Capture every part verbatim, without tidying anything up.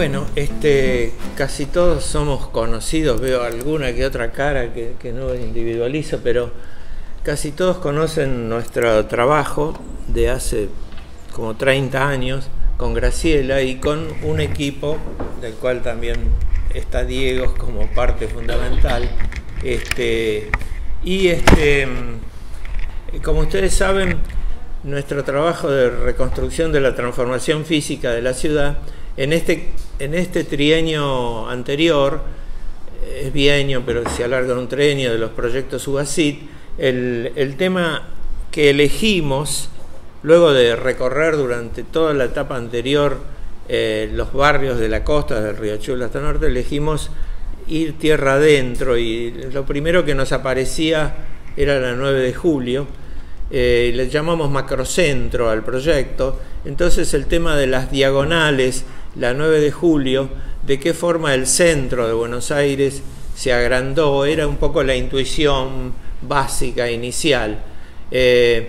Bueno, este, casi todos somos conocidos, veo alguna que otra cara que, que no individualizo, pero casi todos conocen nuestro trabajo de hace como treinta años con Graciela y con un equipo del cual también está Diego como parte fundamental. Este, y este, como ustedes saben, nuestro trabajo de reconstrucción de la transformación física de la ciudad, en este, en este trienio anterior, es bienio, pero se alarga un trienio de los proyectos UBACIT, el, el tema que elegimos, luego de recorrer durante toda la etapa anterior eh, los barrios de la costa, del Riachuelo hasta el norte, elegimos ir tierra adentro, y lo primero que nos aparecía era la nueve de julio. Eh, le llamamos macrocentro al proyecto. Entonces el tema de las diagonales, la nueve de julio, de qué forma el centro de Buenos Aires se agrandó, era un poco la intuición básica inicial, eh,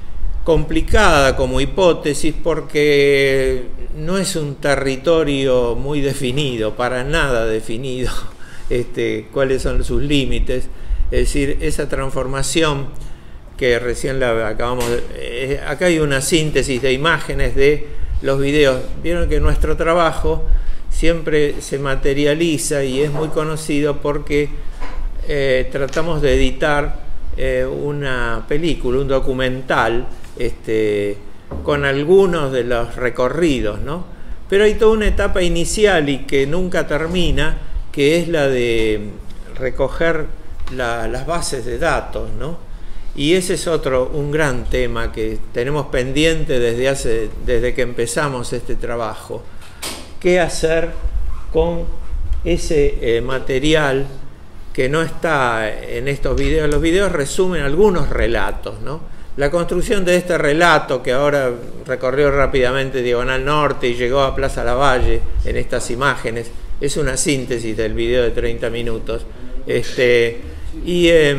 complicada como hipótesis porque no es un territorio muy definido, para nada definido, este, cuáles son sus límites. Es decir, esa transformación que recién la acabamos de, eh, acá hay una síntesis de imágenes de los videos. Vieron que nuestro trabajo siempre se materializa y es muy conocido porque eh, tratamos de editar eh, una película, un documental, este, con algunos de los recorridos, ¿no? Pero hay toda una etapa inicial y que nunca termina, que es la de recoger la, las bases de datos, ¿no? Y ese es otro, un gran tema que tenemos pendiente desde, hace, desde que empezamos este trabajo. ¿Qué hacer con ese eh, material que no está en estos videos? Los videos resumen algunos relatos, ¿no? La construcción de este relato, que ahora recorrió rápidamente Diagonal Norte y llegó a Plaza Lavalle en estas imágenes, es una síntesis del video de treinta minutos. Este, y... Eh,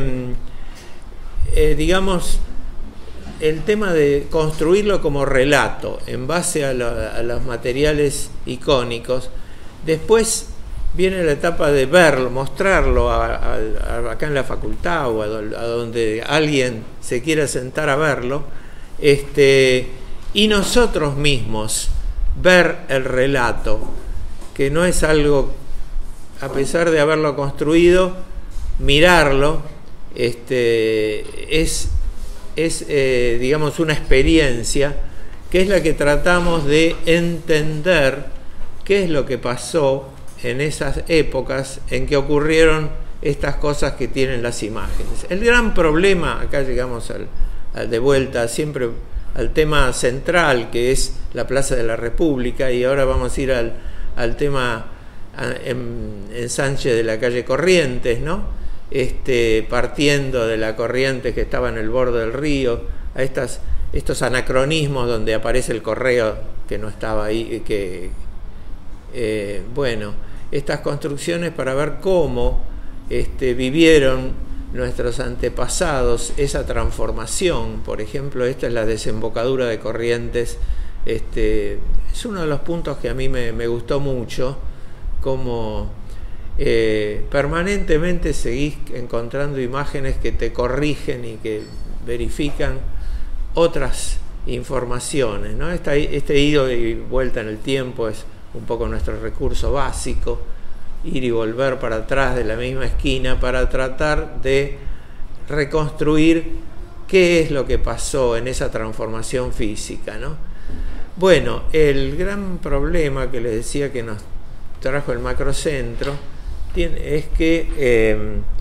Eh, digamos, el tema de construirlo como relato en base a, lo, a los materiales icónicos. Después viene la etapa de verlo, mostrarlo a, a, a, acá en la facultad o a, a donde alguien se quiera sentar a verlo, este, y nosotros mismos ver el relato, que no es algo, a pesar de haberlo construido, mirarlo. Este, es, es eh, digamos, una experiencia que es la que tratamos de entender qué es lo que pasó en esas épocas en que ocurrieron estas cosas que tienen las imágenes. El gran problema, acá llegamos al, al de vuelta siempre al tema central, que es la Plaza de la República, y ahora vamos a ir al, al tema en, en Sánchez de la calle Corrientes, ¿no? Este, partiendo de la Corrientes que estaba en el borde del río, a estas, estos anacronismos donde aparece el correo que no estaba ahí, que, eh, bueno, estas construcciones para ver cómo este, vivieron nuestros antepasados esa transformación. Por ejemplo, esta es la desembocadura de Corrientes. Este, es uno de los puntos que a mí me, me gustó mucho, como Eh, permanentemente seguís encontrando imágenes que te corrigen y que verifican otras informaciones, ¿no? Este, este ido y vuelta en el tiempo es un poco nuestro recurso básico, ir y volver para atrás de la misma esquina para tratar de reconstruir qué es lo que pasó en esa transformación física, ¿no? Bueno, el gran problema que les decía que nos trajo el macrocentro es que, eh,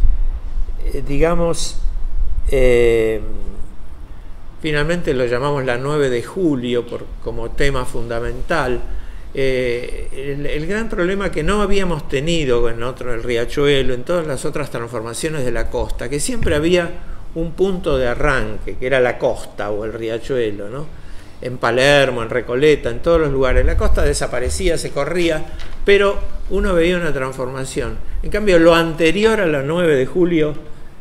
digamos, eh, finalmente lo llamamos la nueve de julio por, como tema fundamental. Eh, el, el gran problema que no habíamos tenido en otro, el Riachuelo, en todas las otras transformaciones de la costa, que siempre había un punto de arranque, que era la costa o el Riachuelo, ¿no? En Palermo, en Recoleta, en todos los lugares. La costa desaparecía, se corría, pero uno veía una transformación. En cambio, lo anterior a la nueve de julio,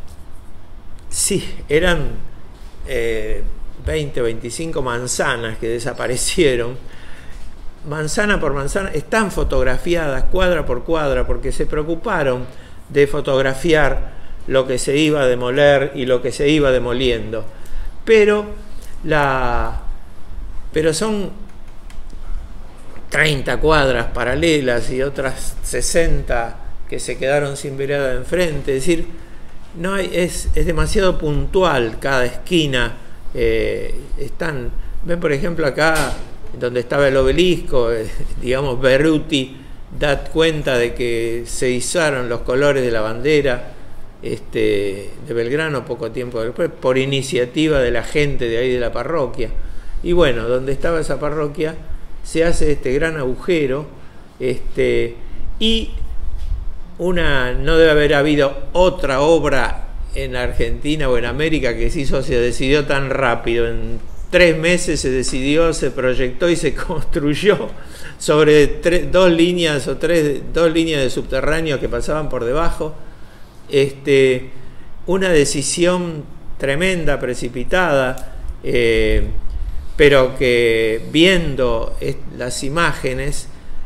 sí, eran eh, veinte o veinticinco manzanas que desaparecieron, manzana por manzana, están fotografiadas cuadra por cuadra, porque se preocuparon de fotografiar lo que se iba a demoler y lo que se iba demoliendo. Pero, la, pero son treinta cuadras paralelas y otras sesenta que se quedaron sin vereda enfrente. Es decir, no hay, es, es demasiado puntual cada esquina. Eh, están, ven por ejemplo acá donde estaba el obelisco, eh, digamos, Berruti da cuenta de que se izaron los colores de la bandera este, de Belgrano poco tiempo después, por iniciativa de la gente de ahí de la parroquia. Y bueno, donde estaba esa parroquia se hace este gran agujero, este, y una, no debe haber habido otra obra en Argentina o en América que se hizo, se decidió tan rápido. En tres meses se decidió, se proyectó y se construyó sobre tres, dos líneas o tres, dos líneas de subterráneo que pasaban por debajo. Este, una decisión tremenda, precipitada, eh, pero que viendo las imágenes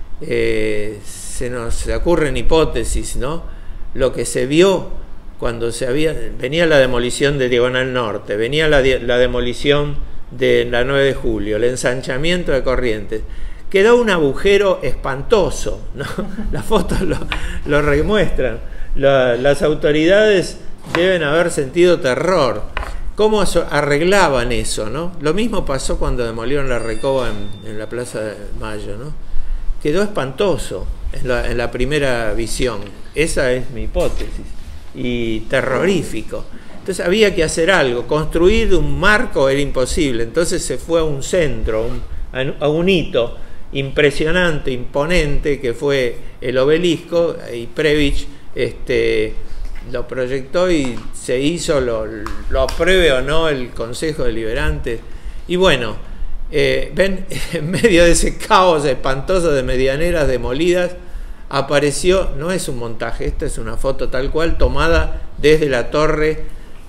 eh, se nos se ocurren hipótesis, ¿no? Lo que se vio cuando se había, venía la demolición de Diagonal Norte, venía la, la demolición de la nueve de julio, el ensanchamiento de Corrientes, quedó un agujero espantoso, ¿no? Las fotos lo, lo remuestran. La, las autoridades deben haber sentido terror. ¿Cómo arreglaban eso, no? Lo mismo pasó cuando demolieron la Recoba en, en la Plaza de Mayo, ¿no? Quedó espantoso en la, en la primera visión. Esa es mi hipótesis. Y terrorífico. Entonces había que hacer algo. Construir un marco era imposible. Entonces se fue a un centro, un, a un hito impresionante, imponente, que fue el obelisco, y Prebisch este, lo proyectó y se hizo, lo, lo apruebe o no el Consejo Deliberante. Y bueno, eh, ven, en medio de ese caos espantoso de medianeras demolidas, apareció, no es un montaje, esta es una foto tal cual tomada desde la torre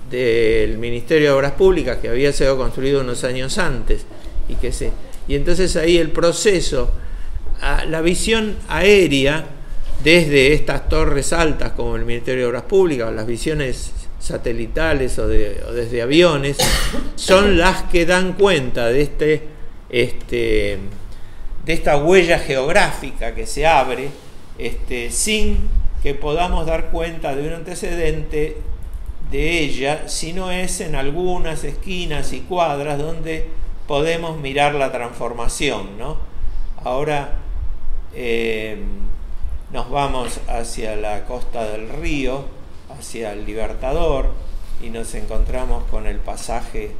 del Ministerio de Obras Públicas, que había sido construido unos años antes, y que se, y entonces ahí el proceso, a, la visión aérea desde estas torres altas como el Ministerio de Obras Públicas, o las visiones satelitales o, de, o desde aviones, son las que dan cuenta de este, este de esta huella geográfica que se abre, este, sin que podamos dar cuenta de un antecedente de ella, si no es en algunas esquinas y cuadras donde podemos mirar la transformación, ¿no? Ahora eh, nos vamos hacia la costa del río, hacia el Libertador, y nos encontramos con el pasaje,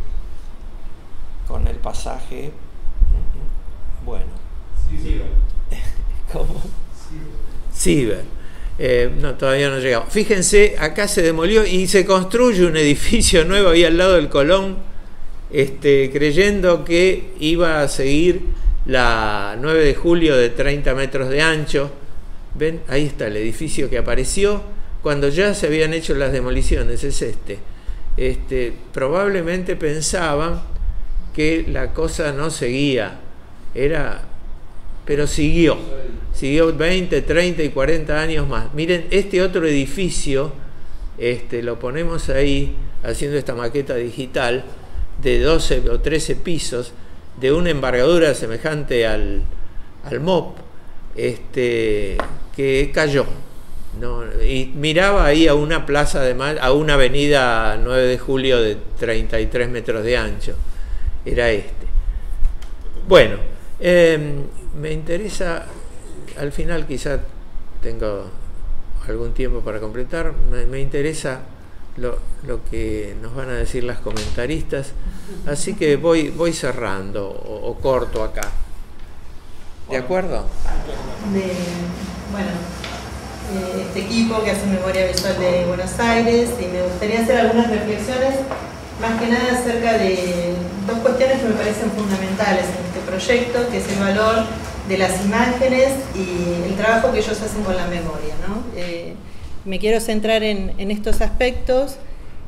con el pasaje, bueno, Ciber. ¿Cómo? Ciber. Eh, no, todavía no llegamos. Fíjense, acá se demolió y se construye un edificio nuevo ahí al lado del Colón, este, creyendo que iba a seguir la nueve de julio de treinta metros de ancho. Ven, ahí está el edificio que apareció cuando ya se habían hecho las demoliciones, es este. Este, probablemente pensaban que la cosa no seguía, era, pero siguió. Siguió veinte, treinta y cuarenta años más. Miren, este otro edificio, este, lo ponemos ahí, haciendo esta maqueta digital, de doce o trece pisos, de una envergadura semejante al, al M O P, este, que cayó, ¿no? Y miraba ahí a una plaza de Mayo, a una avenida nueve de julio de treinta y tres metros de ancho. Era este. Bueno, eh, me interesa... Al final quizá tengo algún tiempo para completar. Me, me interesa lo, lo que nos van a decir las comentaristas. Así que voy, voy cerrando o, o corto acá. ¿De acuerdo? De, bueno, eh, este equipo que hace Memoria Visual de Buenos Aires, y me gustaría hacer algunas reflexiones, más que nada acerca de dos cuestiones que me parecen fundamentales en este proyecto, que es el valor de las imágenes y el trabajo que ellos hacen con la memoria, ¿no? Eh, me quiero centrar en, en estos aspectos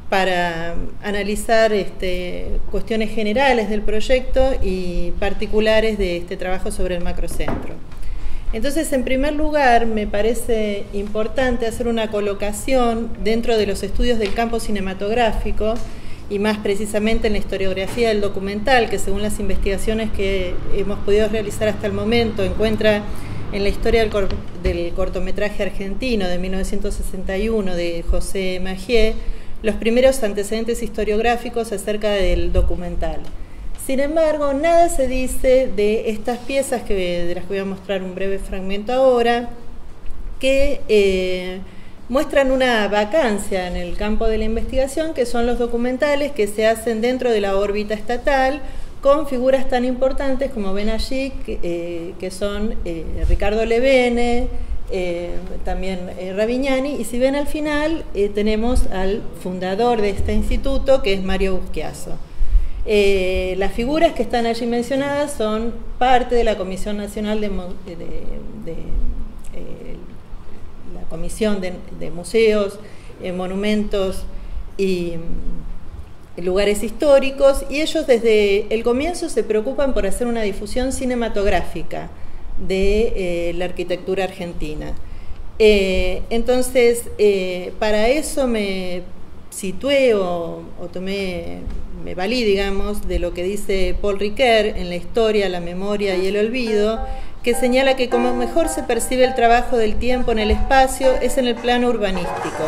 para analizar este, cuestiones generales del proyecto y particulares de este trabajo sobre el macrocentro. Entonces, en primer lugar, me parece importante hacer una colocación dentro de los estudios del campo cinematográfico y más precisamente en la historiografía del documental, que según las investigaciones que hemos podido realizar hasta el momento, encuentra en la historia del, cor del cortometraje argentino de mil novecientos sesenta y uno de José Magier, los primeros antecedentes historiográficos acerca del documental. Sin embargo, nada se dice de estas piezas que, de las que voy a mostrar un breve fragmento ahora, que eh, muestran una vacancia en el campo de la investigación, que son los documentales que se hacen dentro de la órbita estatal, con figuras tan importantes como ven allí, que, eh, que son eh, Ricardo Levene, eh, también eh, Ravignani, y si ven al final eh, tenemos al fundador de este instituto, que es Mario Buschiaso. Eh, las figuras que están allí mencionadas son parte de la Comisión Nacional de, de, de eh, la Comisión de, de Museos, eh, Monumentos y eh, Lugares Históricos, y ellos desde el comienzo se preocupan por hacer una difusión cinematográfica de eh, la arquitectura argentina. Eh, entonces, eh, para eso me situé o, o tomé, me valí, digamos, de lo que dice Paul Ricoeur en La historia, la memoria y el olvido, que señala que como mejor se percibe el trabajo del tiempo en el espacio es en el plano urbanístico.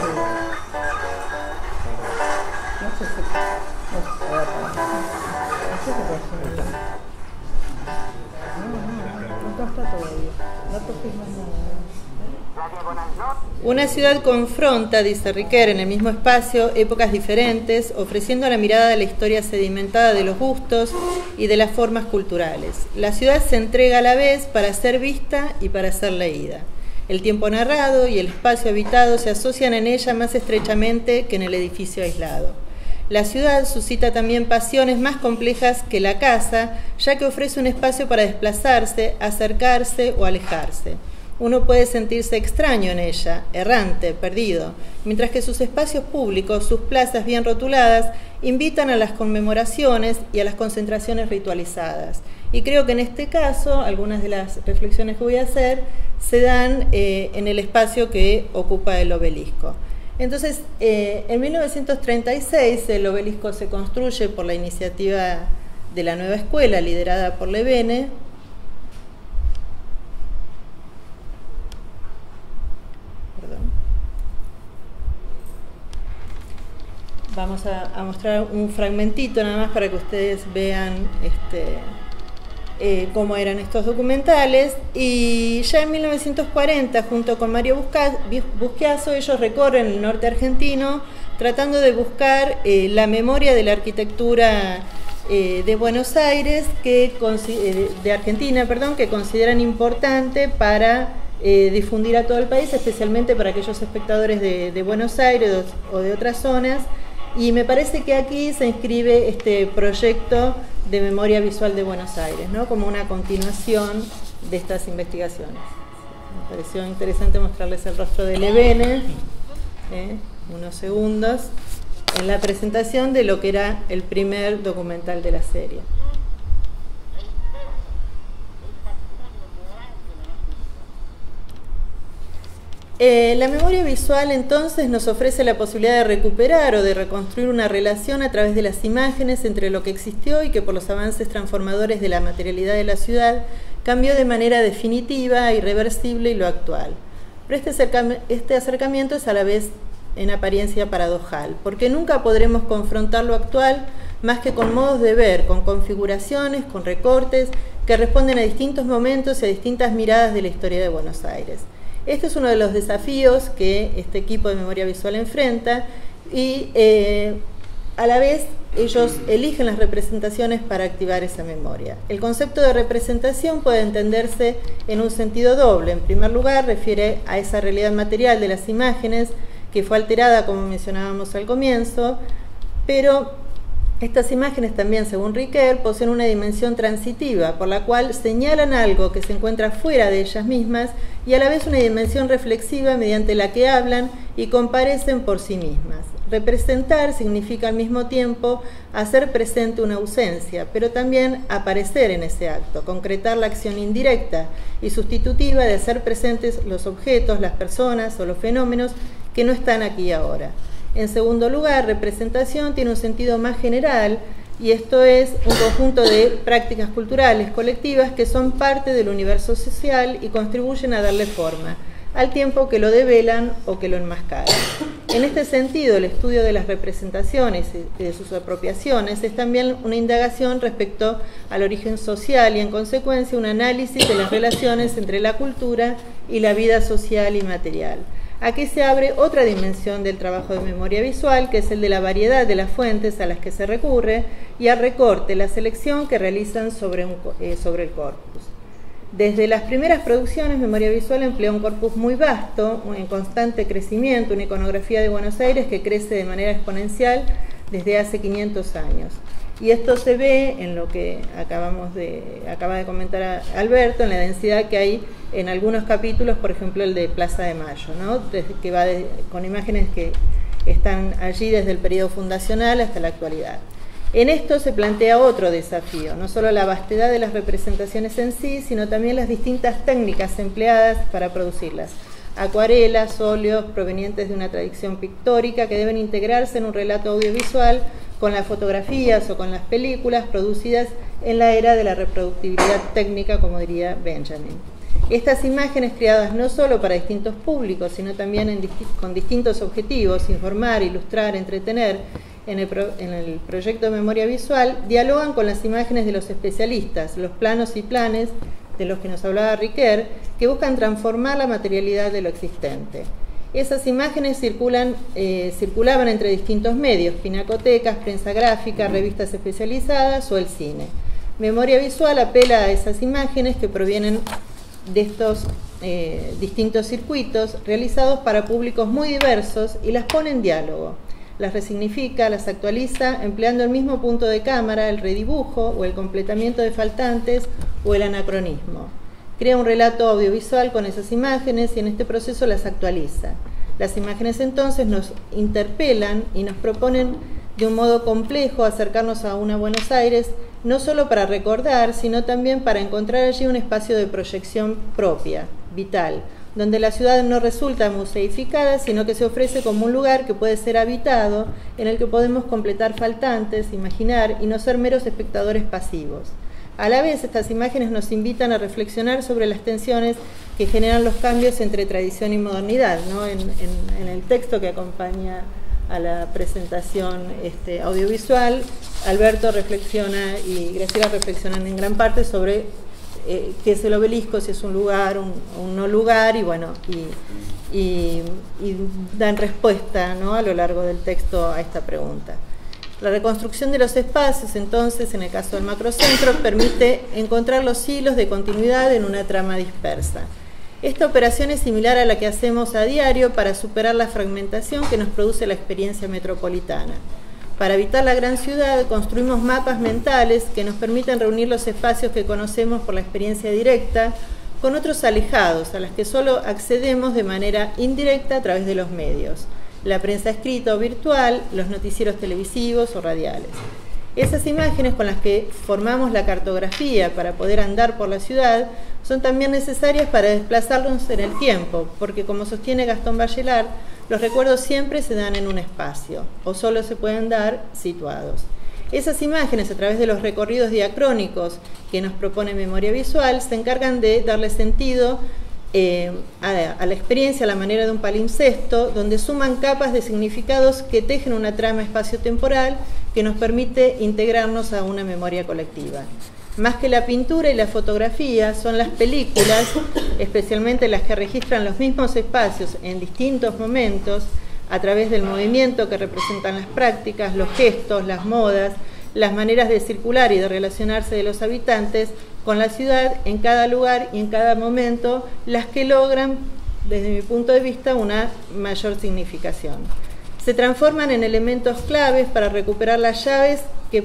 Una ciudad confronta, dice Ricoeur, en el mismo espacio, épocas diferentes, ofreciendo a la mirada de la historia sedimentada de los gustos y de las formas culturales. La ciudad se entrega a la vez para ser vista y para ser leída. El tiempo narrado y el espacio habitado se asocian en ella más estrechamente que en el edificio aislado. La ciudad suscita también pasiones más complejas que la casa, ya que ofrece un espacio para desplazarse, acercarse o alejarse. Uno puede sentirse extraño en ella, errante, perdido, mientras que sus espacios públicos, sus plazas bien rotuladas, invitan a las conmemoraciones y a las concentraciones ritualizadas. Y creo que en este caso, algunas de las reflexiones que voy a hacer se dan eh, en el espacio que ocupa el obelisco. Entonces, eh, en mil novecientos treinta y seis el obelisco se construye por la iniciativa de la nueva escuela, liderada por Levene. Vamos a, a mostrar un fragmentito nada más para que ustedes vean este, eh, cómo eran estos documentales. Y ya en mil novecientos cuarenta, junto con Mario Buschiaso, ellos recorren el norte argentino tratando de buscar eh, la memoria de la arquitectura eh, de Buenos Aires, que, de Argentina, perdón, que consideran importante para eh, difundir a todo el país, especialmente para aquellos espectadores de, de Buenos Aires o de otras zonas. Y me parece que aquí se inscribe este proyecto de memoria visual de Buenos Aires, ¿no? Como una continuación de estas investigaciones. Me pareció interesante mostrarles el rostro de Levene, ¿eh? unos segundos, en la presentación de lo que era el primer documental de la serie. Eh, la memoria visual entonces nos ofrece la posibilidad de recuperar o de reconstruir una relación a través de las imágenes entre lo que existió y que por los avances transformadores de la materialidad de la ciudad cambió de manera definitiva, irreversible y lo actual. Pero este, acercam este acercamiento es a la vez en apariencia paradojal, porque nunca podremos confrontar lo actual más que con modos de ver, con configuraciones, con recortes que responden a distintos momentos y a distintas miradas de la historia de Buenos Aires. Este es uno de los desafíos que este equipo de memoria visual enfrenta y eh, a la vez ellos eligen las representaciones para activar esa memoria. El concepto de representación puede entenderse en un sentido doble. En primer lugar, refiere a esa realidad material de las imágenes que fue alterada, como mencionábamos al comienzo, pero estas imágenes también, según Ricoeur, poseen una dimensión transitiva, por la cual señalan algo que se encuentra fuera de ellas mismas y a la vez una dimensión reflexiva mediante la que hablan y comparecen por sí mismas. Representar significa al mismo tiempo hacer presente una ausencia, pero también aparecer en ese acto, concretar la acción indirecta y sustitutiva de hacer presentes los objetos, las personas o los fenómenos que no están aquí y ahora. En segundo lugar, representación tiene un sentido más general, y esto es un conjunto de prácticas culturales colectivas que son parte del universo social y contribuyen a darle forma, al tiempo que lo develan o que lo enmascaran. En este sentido, el estudio de las representaciones y de sus apropiaciones es también una indagación respecto al origen social y, en consecuencia, un análisis de las relaciones entre la cultura y la vida social y material. Aquí se abre otra dimensión del trabajo de memoria visual, que es el de la variedad de las fuentes a las que se recurre y al recorte, la selección que realizan sobre, un, eh, sobre el corpus. Desde las primeras producciones, Memoria Visual emplea un corpus muy vasto, en constante crecimiento, una iconografía de Buenos Aires que crece de manera exponencial desde hace quinientos años. Y esto se ve en lo que acabamos de, acaba de comentar Alberto, en la densidad que hay en algunos capítulos, por ejemplo el de Plaza de Mayo, ¿no? Desde que va de, con imágenes que están allí desde el periodo fundacional hasta la actualidad. En esto se plantea otro desafío, no solo la vastedad de las representaciones en sí, sino también las distintas técnicas empleadas para producirlas. Acuarelas, óleos provenientes de una tradición pictórica que deben integrarse en un relato audiovisual con las fotografías o con las películas producidas en la era de la reproductibilidad técnica, como diría Benjamin. Estas imágenes creadas no solo para distintos públicos, sino también en disti- con distintos objetivos, informar, ilustrar, entretener, en el, pro- en el proyecto de memoria visual, dialogan con las imágenes de los especialistas, los planos y planes de los que nos hablaba Riquer, que buscan transformar la materialidad de lo existente. Esas imágenes circulan, eh, circulaban entre distintos medios, pinacotecas, prensa gráfica, revistas especializadas o el cine. Memoria visual apela a esas imágenes que provienen de estos eh, distintos circuitos realizados para públicos muy diversos y las pone en diálogo. Las resignifica, las actualiza, empleando el mismo punto de cámara, el redibujo o el completamiento de faltantes o el anacronismo. Crea un relato audiovisual con esas imágenes y en este proceso las actualiza. Las imágenes entonces nos interpelan y nos proponen de un modo complejo acercarnos a una Buenos Aires, no solo para recordar, sino también para encontrar allí un espacio de proyección propia, vital, donde la ciudad no resulta museificada, sino que se ofrece como un lugar que puede ser habitado, en el que podemos completar faltantes, imaginar y no ser meros espectadores pasivos. A la vez, estas imágenes nos invitan a reflexionar sobre las tensiones que generan los cambios entre tradición y modernidad, ¿no? En, en, en el texto que acompaña a la presentación este, audiovisual, Alberto reflexiona y Graciela reflexionan en gran parte sobre eh, qué es el obelisco, si es un lugar, un, un no lugar, y bueno, y, y, y dan respuesta, ¿no?, a lo largo del texto a esta pregunta. La reconstrucción de los espacios, entonces, en el caso del macrocentro, permite encontrar los hilos de continuidad en una trama dispersa. Esta operación es similar a la que hacemos a diario para superar la fragmentación que nos produce la experiencia metropolitana. Para evitar la gran ciudad, construimos mapas mentales que nos permiten reunir los espacios que conocemos por la experiencia directa con otros alejados, a los que solo accedemos de manera indirecta a través de los medios, la prensa escrita o virtual, los noticieros televisivos o radiales. Esas imágenes con las que formamos la cartografía para poder andar por la ciudad son también necesarias para desplazarnos en el tiempo, porque como sostiene Gastón Bachelard, los recuerdos siempre se dan en un espacio, o solo se pueden dar situados. Esas imágenes, a través de los recorridos diacrónicos que nos propone memoria visual, se encargan de darle sentido eh, a, a la experiencia a la manera de un palimpsesto, donde suman capas de significados que tejen una trama espacio-temporal que nos permite integrarnos a una memoria colectiva. Más que la pintura y la fotografía, son las películas, especialmente las que registran los mismos espacios en distintos momentos, a través del movimiento que representan las prácticas, los gestos, las modas, las maneras de circular y de relacionarse de los habitantes con la ciudad en cada lugar y en cada momento, las que logran, desde mi punto de vista, una mayor significación. Se transforman en elementos claves para recuperar las llaves que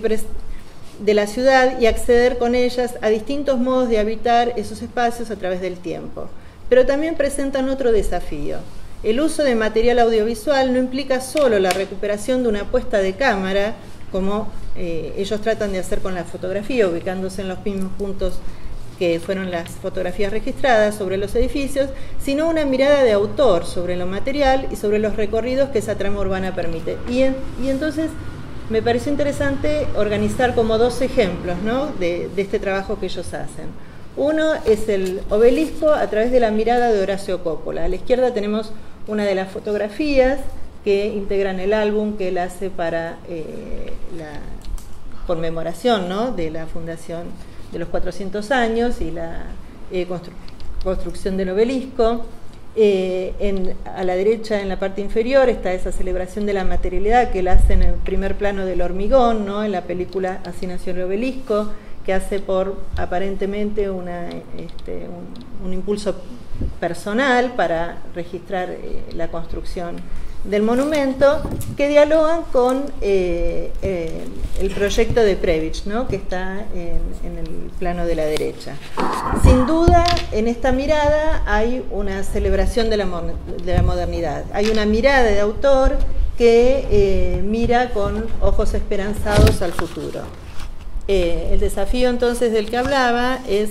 de la ciudad y acceder con ellas a distintos modos de habitar esos espacios a través del tiempo. Pero también presentan otro desafío. el uso de material audiovisual no implica solo la recuperación de una puesta de cámara, como eh, ellos tratan de hacer con la fotografía, ubicándose en los mismos puntos que fueron las fotografías registradas sobre los edificios, sino una mirada de autor sobre lo material y sobre los recorridos que esa trama urbana permite. Y, en, y entonces me pareció interesante organizar como dos ejemplos, ¿no?, de, de este trabajo que ellos hacen. Uno es el obelisco a través de la mirada de Horacio Coppola. A la izquierda tenemos una de las fotografías que integran el álbum que él hace para eh, la conmemoración, ¿no?, de la fundación de los cuatrocientos años y la eh, constru construcción del obelisco. Eh, en, a la derecha, en la parte inferior, está esa celebración de la materialidad que él hace en el primer plano del hormigón, ¿no?, en la película Así nació el obelisco, que hace por aparentemente una, este, un, un impulso personal para registrar eh, la construcción del monumento, que dialogan con eh, eh, el proyecto de Prebisch, ¿no?, que está en, en el plano de la derecha. Sin duda, en esta mirada hay una celebración de la, de la modernidad. Hay una mirada de autor que eh, mira con ojos esperanzados al futuro. Eh, el desafío entonces del que hablaba es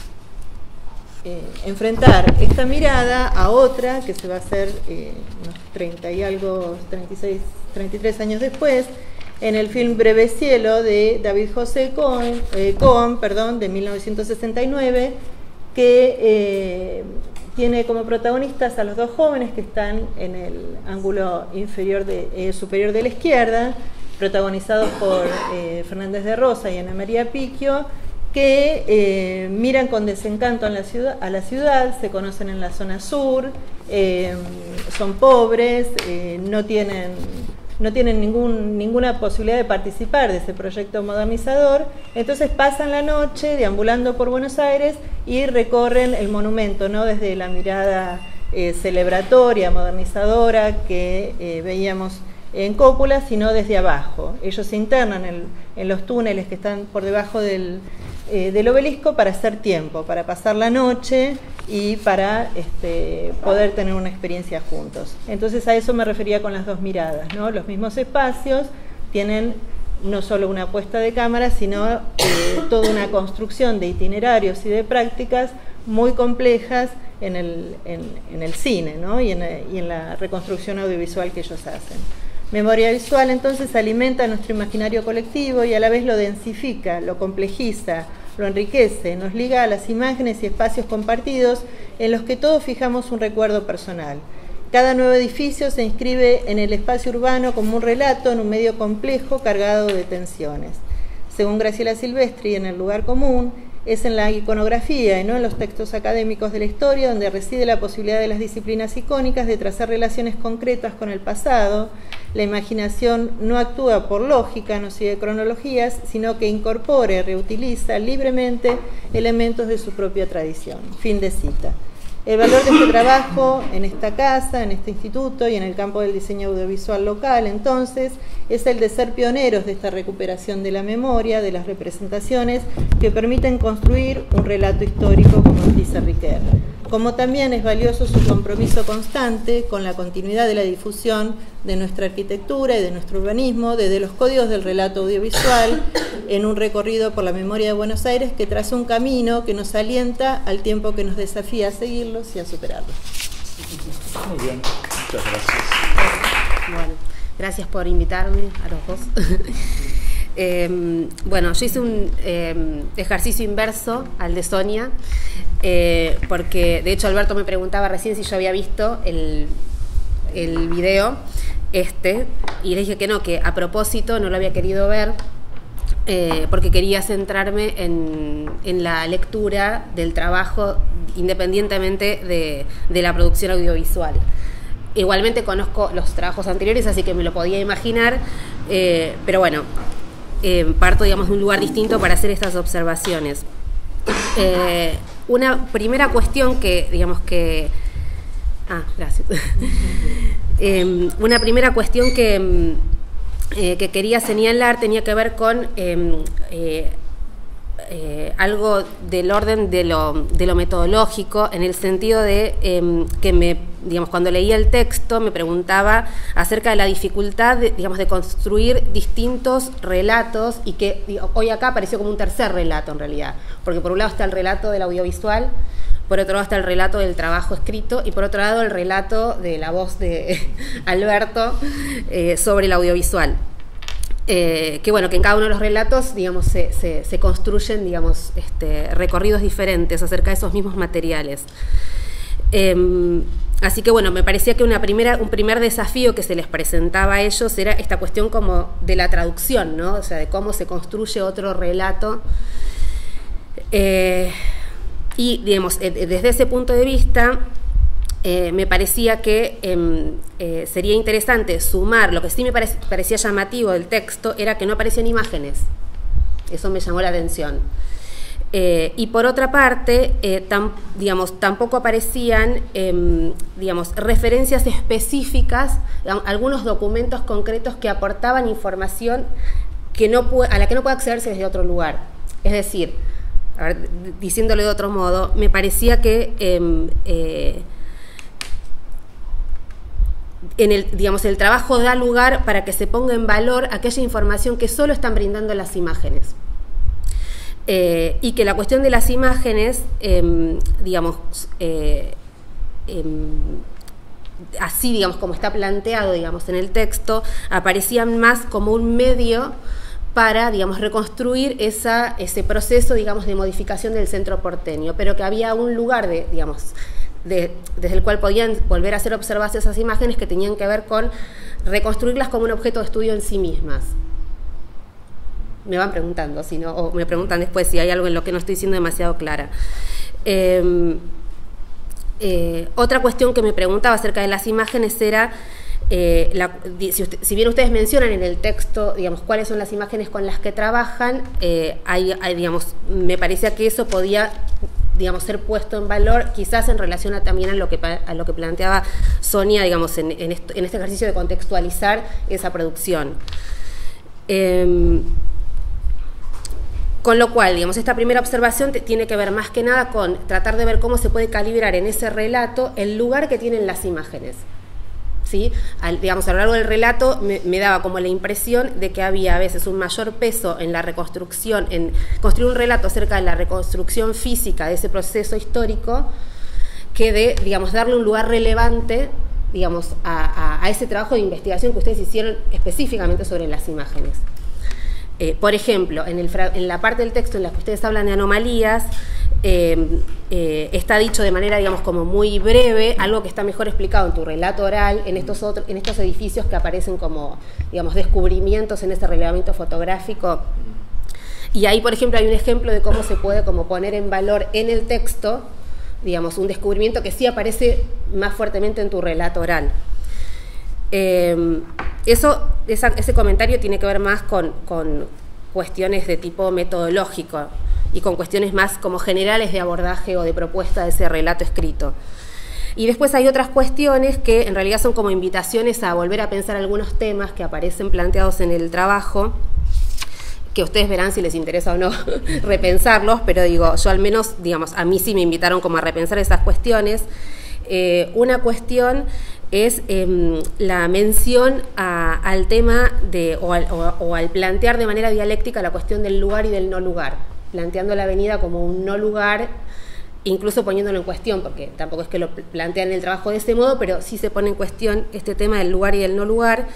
Eh, enfrentar esta mirada a otra que se va a hacer eh, unos treinta y algo, treinta y seis, treinta y tres años después, en el film Breve Cielo de David José Cohen, eh, Cohen perdón, de mil novecientos sesenta y nueve, que eh, tiene como protagonistas a los dos jóvenes que están en el ángulo inferior de, eh, superior de la izquierda, protagonizados por eh, Fernández de Rosa y Ana María Picchio, que eh, miran con desencanto a la, ciudad, a la ciudad, se conocen en la zona sur, eh, son pobres, eh, no tienen, no tienen ningún, ninguna posibilidad de participar de ese proyecto modernizador, entonces pasan la noche deambulando por Buenos Aires y recorren el monumento, ¿no?, desde la mirada eh, celebratoria, modernizadora que eh, veíamos en Coppola, sino desde abajo. Ellos se internan en, en los túneles que están por debajo del, eh, del obelisco para hacer tiempo, para pasar la noche y para este, poder tener una experiencia juntos. Entonces a eso me refería con las dos miradas, ¿no? Los mismos espacios tienen no solo una puesta de cámara, sino eh, toda una construcción de itinerarios y de prácticas muy complejas en el, en, en el cine, ¿no?, y, en, y en la reconstrucción audiovisual que ellos hacen. Memoria visual entonces alimenta nuestro imaginario colectivo y a la vez lo densifica, lo complejiza, lo enriquece, nos liga a las imágenes y espacios compartidos en los que todos fijamos un recuerdo personal. Cada nuevo edificio se inscribe en el espacio urbano como un relato en un medio complejo cargado de tensiones. Según Graciela Silvestri, en El lugar común, es en la iconografía y no en los textos académicos de la historia donde reside la posibilidad de las disciplinas icónicas de trazar relaciones concretas con el pasado. La imaginación no actúa por lógica, no sigue cronologías, sino que incorpora y reutiliza libremente elementos de su propia tradición. Fin de cita. El valor de este trabajo en esta casa, en este instituto y en el campo del diseño audiovisual local, entonces, es el de ser pioneros de esta recuperación de la memoria, de las representaciones que permiten construir un relato histórico, como dice Riquet. Como también es valioso su compromiso constante con la continuidad de la difusión de nuestra arquitectura y de nuestro urbanismo, desde los códigos del relato audiovisual, en un recorrido por la memoria de Buenos Aires que traza un camino que nos alienta al tiempo que nos desafía a seguirlos y a superarlos. Muy bien, muchas gracias. Bueno, gracias por invitarme a los dos. Eh, bueno, yo hice un eh, ejercicio inverso al de Sonia, eh, porque de hecho Alberto me preguntaba recién si yo había visto el, el video este, y le dije que no, que a propósito no lo había querido ver, eh, porque quería centrarme en, en la lectura del trabajo independientemente de, de la producción audiovisual. Igualmente conozco los trabajos anteriores, así que me lo podía imaginar, eh, pero bueno, Eh, parto, digamos, de un lugar distinto para hacer estas observaciones. Eh, una primera cuestión que, digamos que... Ah, gracias. eh, una primera cuestión que, eh, que quería señalar tenía que ver con eh, eh, eh, algo del orden de lo, de lo metodológico, en el sentido de eh, que me, digamos, cuando leía el texto me preguntaba acerca de la dificultad de, digamos, de construir distintos relatos, y que digo, hoy acá apareció como un tercer relato en realidad, porque por un lado está el relato del audiovisual, por otro lado está el relato del trabajo escrito, y por otro lado el relato de la voz de Alberto eh, sobre el audiovisual. Eh, que bueno, que en cada uno de los relatos, digamos, se, se, se construyen, digamos, este, recorridos diferentes acerca de esos mismos materiales. Eh, así que bueno, me parecía que una primera, un primer desafío que se les presentaba a ellos era esta cuestión como de la traducción, ¿no? O sea, de cómo se construye otro relato. Eh, y, digamos, eh, desde ese punto de vista, Eh, me parecía que eh, eh, sería interesante sumar. Lo que sí me pare parecía llamativo del texto era que no aparecían imágenes. Eso me llamó la atención. Eh, y por otra parte, eh, tam, digamos, tampoco aparecían eh, digamos, referencias específicas a algunos documentos concretos que aportaban información que no a la que no puede accederse desde otro lugar. Es decir, a ver, diciéndolo de otro modo, me parecía que eh, eh, en el, digamos, el trabajo da lugar para que se ponga en valor aquella información que solo están brindando las imágenes. Eh, y que la cuestión de las imágenes, eh, digamos, eh, eh, así, digamos, como está planteado, digamos, en el texto, aparecían más como un medio para, digamos, reconstruir esa, ese proceso, digamos, de modificación del centro porteño, pero que había un lugar de, digamos, De, desde el cual podían volver a ser observadas esas imágenes que tenían que ver con reconstruirlas como un objeto de estudio en sí mismas. Me van preguntando, si no, o me preguntan después si hay algo en lo que no estoy siendo demasiado clara. Eh, eh, otra cuestión que me preguntaba acerca de las imágenes era, eh, la, si, usted, si bien ustedes mencionan en el texto, digamos, cuáles son las imágenes con las que trabajan, eh, hay, hay, digamos, me parecía que eso podía, digamos, ser puesto en valor, quizás en relación a, también a lo que, a lo que planteaba Sonia, digamos, en, en, esto, en este ejercicio de contextualizar esa producción. Eh, con lo cual, digamos, esta primera observación te, tiene que ver más que nada con tratar de ver cómo se puede calibrar en ese relato el lugar que tienen las imágenes. ¿Sí? Al, digamos, a lo largo del relato me, me daba como la impresión de que había a veces un mayor peso en la reconstrucción, en construir un relato acerca de la reconstrucción física de ese proceso histórico, que de, digamos, darle un lugar relevante, digamos, a, a, a ese trabajo de investigación que ustedes hicieron específicamente sobre las imágenes. Eh, por ejemplo, en, el, en la parte del texto en la que ustedes hablan de anomalías, Eh, eh, está dicho de manera, digamos, como muy breve, algo que está mejor explicado en tu relato oral, en estos, otros, en estos edificios que aparecen como, digamos, descubrimientos en este relevamiento fotográfico. Y ahí, por ejemplo, hay un ejemplo de cómo se puede como poner en valor en el texto, digamos, un descubrimiento que sí aparece más fuertemente en tu relato oral. Eh, eso, esa, ese comentario tiene que ver más con, con cuestiones de tipo metodológico y con cuestiones más como generales de abordaje o de propuesta de ese relato escrito. Y después hay otras cuestiones que en realidad son como invitaciones a volver a pensar algunos temas que aparecen planteados en el trabajo, que ustedes verán si les interesa o no repensarlos, pero digo, yo al menos, digamos, a mí sí me invitaron como a repensar esas cuestiones. Eh, una cuestión es eh, la mención a, al tema de, o al, o, o al plantear de manera dialéctica la cuestión del lugar y del no lugar, planteando la avenida como un no lugar, incluso poniéndolo en cuestión, porque tampoco es que lo plantean en el trabajo de ese modo, pero sí se pone en cuestión este tema del lugar y del no lugar.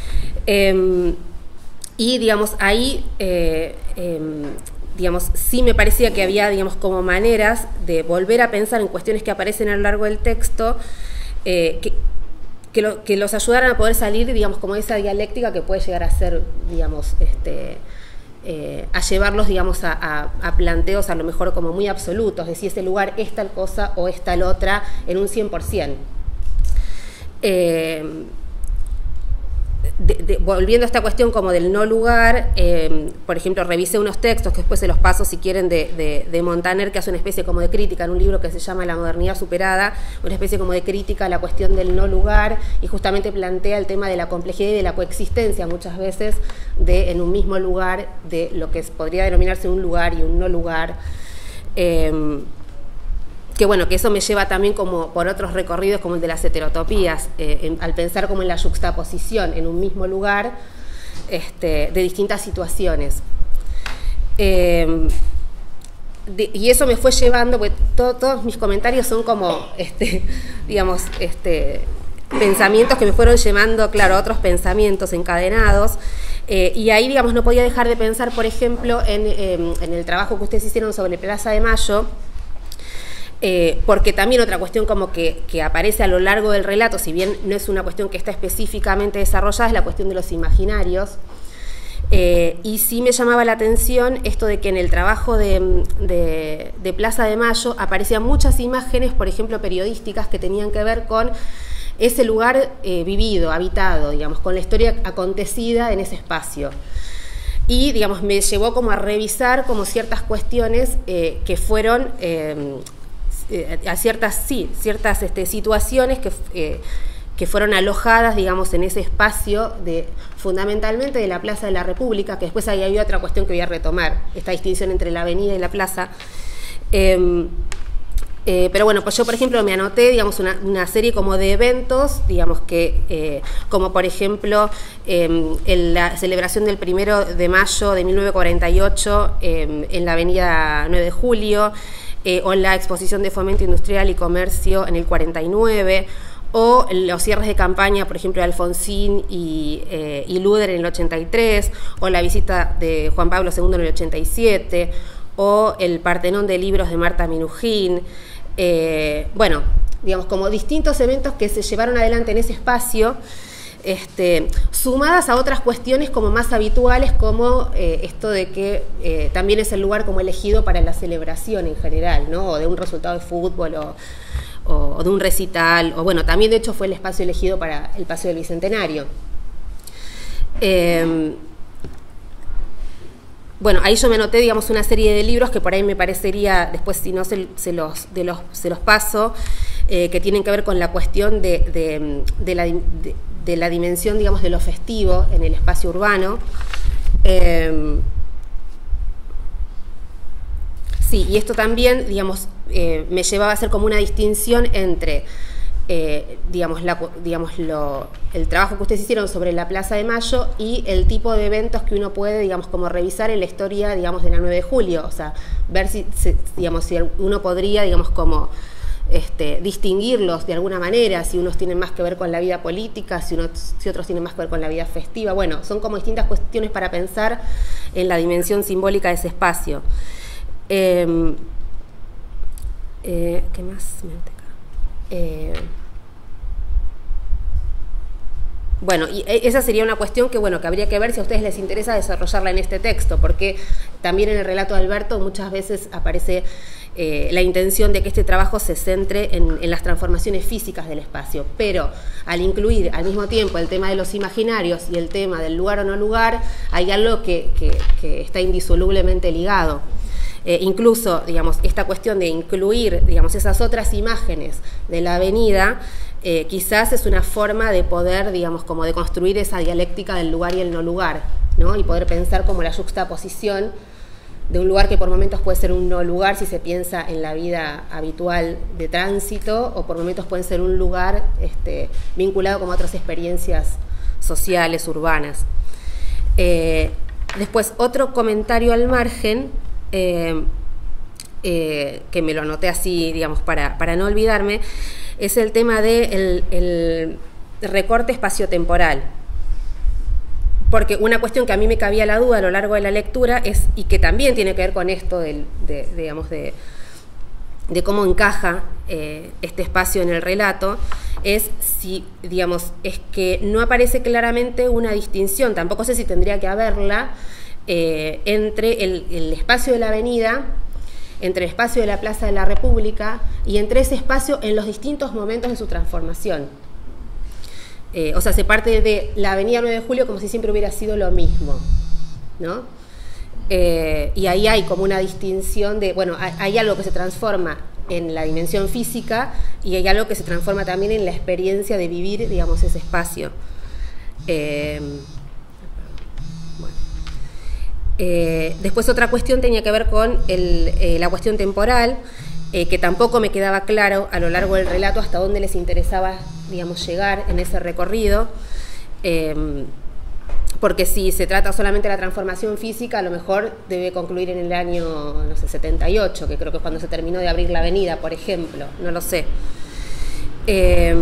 Eh, y, digamos, ahí, eh, eh, digamos, sí me parecía que había, digamos, como maneras de volver a pensar en cuestiones que aparecen a lo largo del texto, eh, que, que, lo, que los ayudaran a poder salir, digamos, como esa dialéctica que puede llegar a ser, digamos, este... Eh, a llevarlos, digamos, a, a, a planteos a lo mejor como muy absolutos, de si ese lugar es tal cosa o es tal otra en un cien por ciento. Eh, de, de, volviendo a esta cuestión como del no lugar, eh, por ejemplo, revisé unos textos que después se los paso si quieren de, de, de Montaner, que hace una especie como de crítica en un libro que se llama La modernidad superada, una especie como de crítica a la cuestión del no lugar, y justamente plantea el tema de la complejidad y de la coexistencia muchas veces de en un mismo lugar de lo que podría denominarse un lugar y un no lugar. Eh, que bueno, que eso me lleva también como por otros recorridos como el de las heterotopías, eh, en, al pensar como en la yuxtaposición en un mismo lugar este, de distintas situaciones. Eh, de, y eso me fue llevando, pues todo, todos mis comentarios son como, este, digamos, este, pensamientos que me fueron llevando, claro, a otros pensamientos encadenados. Eh, y ahí, digamos, no podía dejar de pensar, por ejemplo, en, eh, en el trabajo que ustedes hicieron sobre Plaza de Mayo, Eh, porque también otra cuestión como que, que aparece a lo largo del relato, si bien no es una cuestión que está específicamente desarrollada, es la cuestión de los imaginarios. Eh, y sí me llamaba la atención esto de que en el trabajo de, de, de Plaza de Mayo aparecían muchas imágenes, por ejemplo, periodísticas, que tenían que ver con ese lugar eh, vivido, habitado, digamos, con la historia acontecida en ese espacio. Y, digamos, me llevó como a revisar como ciertas cuestiones eh, que fueron... Eh, a ciertas, sí, ciertas este, situaciones que, eh, que fueron alojadas, digamos, en ese espacio de, fundamentalmente de la Plaza de la República, que después ahí había otra cuestión que voy a retomar, esta distinción entre la avenida y la plaza. Eh, eh, pero bueno, pues yo, por ejemplo, me anoté, digamos, una, una serie como de eventos, digamos, que, eh, como por ejemplo, eh, en la celebración del primero de mayo de mil novecientos cuarenta y ocho eh, en la avenida nueve de julio, Eh, o la exposición de Fomento Industrial y Comercio en el cuarenta y nueve, o los cierres de campaña, por ejemplo, de Alfonsín y, eh, y Luder en el ochenta y tres, o la visita de Juan Pablo segundo en el ochenta y siete, o el Partenón de Libros de Marta Minujín. Eh, bueno, digamos, como distintos eventos que se llevaron adelante en ese espacio, Este, sumadas a otras cuestiones como más habituales, como eh, esto de que eh, también es el lugar como elegido para la celebración en general, ¿no? O de un resultado de fútbol o, o, o de un recital, o bueno, también de hecho fue el espacio elegido para el Paseo del Bicentenario. Eh, bueno, ahí yo me anoté, digamos, una serie de libros que por ahí me parecería, después si no se, se, los, de los, se los paso, eh, que tienen que ver con la cuestión de, de, de la... De, de la dimensión, digamos, de lo festivo en el espacio urbano. Eh, sí, y esto también, digamos, eh, me llevaba a hacer como una distinción entre, eh, digamos, la, digamos lo, el trabajo que ustedes hicieron sobre la Plaza de Mayo y el tipo de eventos que uno puede, digamos, como revisar en la historia, digamos, de la nueve de julio, o sea, ver si, si digamos, si uno podría, digamos, como Este, distinguirlos de alguna manera, si unos tienen más que ver con la vida política, si, unos, si otros tienen más que ver con la vida festiva. Bueno, son como distintas cuestiones para pensar en la dimensión simbólica de ese espacio. Eh, eh, ¿Qué más? Eh, Bueno, y esa sería una cuestión que, bueno, que habría que ver si a ustedes les interesa desarrollarla en este texto, porque también en el relato de Alberto muchas veces aparece eh, la intención de que este trabajo se centre en, en las transformaciones físicas del espacio, pero al incluir al mismo tiempo el tema de los imaginarios y el tema del lugar o no lugar, hay algo que, que, que está indisolublemente ligado. Eh, incluso, digamos, esta cuestión de incluir, digamos, esas otras imágenes de la avenida, eh, quizás es una forma de poder, digamos, como de construir esa dialéctica del lugar y el no lugar, ¿no? Y poder pensar como la yuxtaposición de un lugar que por momentos puede ser un no lugar si se piensa en la vida habitual de tránsito, o por momentos puede ser un lugar este, vinculado con otras experiencias sociales, urbanas. Eh, después, otro comentario al margen, Eh, eh, que me lo anoté así, digamos, para, para no olvidarme, es el tema del de el recorte espaciotemporal. Porque una cuestión que a mí me cabía la duda a lo largo de la lectura es, y que también tiene que ver con esto del, de, digamos, de, de cómo encaja eh, este espacio en el relato, es si, digamos, es que no aparece claramente una distinción, tampoco sé si tendría que haberla, Eh, entre el, el espacio de la avenida, entre el espacio de la Plaza de la República y entre ese espacio en los distintos momentos de su transformación. Eh, o sea, se parte de la avenida nueve de julio como si siempre hubiera sido lo mismo, ¿no? Eh, y ahí hay como una distinción de, bueno, hay, hay algo que se transforma en la dimensión física y hay algo que se transforma también en la experiencia de vivir, digamos, ese espacio. Eh, bueno. eh, después otra cuestión tenía que ver con el, eh, la cuestión temporal, eh, que tampoco me quedaba claro a lo largo del relato hasta dónde les interesaba, digamos, llegar en ese recorrido. Eh, porque si se trata solamente de la transformación física, a lo mejor debe concluir en el año, no sé, setenta y ocho, que creo que es cuando se terminó de abrir la avenida, por ejemplo, no lo sé. Eh,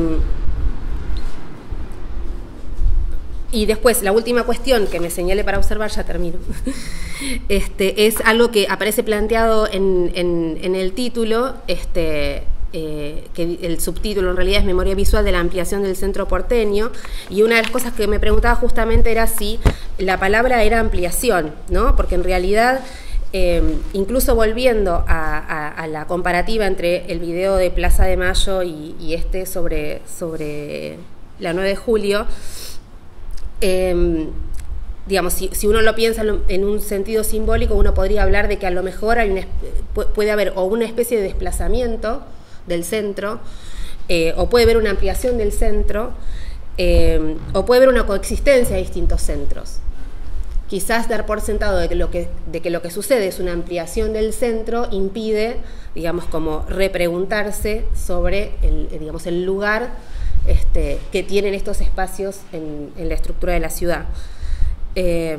y después, la última cuestión que me señalé para observar, ya termino, este, es algo que aparece planteado en, en, en el título, este, Eh, que el subtítulo en realidad es Memoria Visual de la Ampliación del Centro Porteño, y una de las cosas que me preguntaba justamente era si la palabra era ampliación, ¿no? Porque en realidad, eh, incluso volviendo a, a, a la comparativa entre el video de Plaza de Mayo y, y este sobre, sobre la nueve de julio, eh, digamos, si, si uno lo piensa en un sentido simbólico, uno podría hablar de que a lo mejor hay una, puede haber o una especie de desplazamiento del centro, eh, o puede haber una ampliación del centro, eh, o puede haber una coexistencia de distintos centros. Quizás dar por sentado de que, lo que, de que lo que sucede es una ampliación del centro impide, digamos, como repreguntarse sobre el, digamos, el lugar este, que tienen estos espacios en, en la estructura de la ciudad. Eh,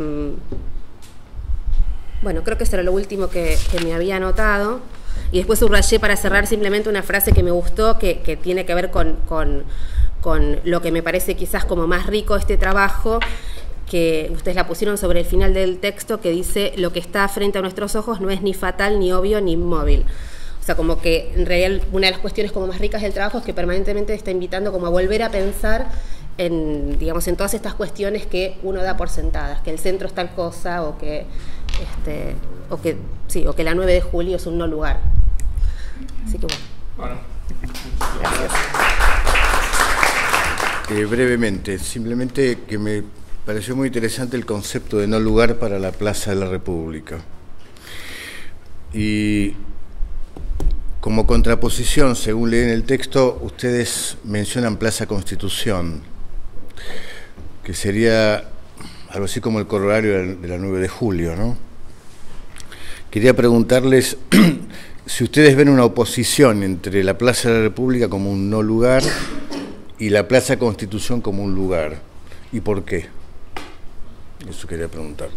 bueno, creo que eso era lo último que, que me había anotado. Y después subrayé para cerrar simplemente una frase que me gustó, que, que tiene que ver con, con, con lo que me parece quizás como más rico este trabajo, que ustedes la pusieron sobre el final del texto, que dice: lo que está frente a nuestros ojos no es ni fatal, ni obvio, ni inmóvil. O sea, como que en realidad una de las cuestiones como más ricas del trabajo es que permanentemente está invitando como a volver a pensar en, digamos, en todas estas cuestiones que uno da por sentadas, que el centro es tal cosa, o que, este, o que, sí, o que la nueve de julio es un no lugar. Así que bueno. Bueno. Gracias. Eh, brevemente, simplemente que me pareció muy interesante el concepto de no lugar para la Plaza de la República. Y como contraposición, según leen el texto, ustedes mencionan Plaza Constitución, que sería algo así como el corolario de la nueve de julio, ¿no? Quería preguntarles si ustedes ven una oposición entre la Plaza de la República como un no lugar y la Plaza Constitución como un lugar, ¿y por qué? Eso quería preguntarles.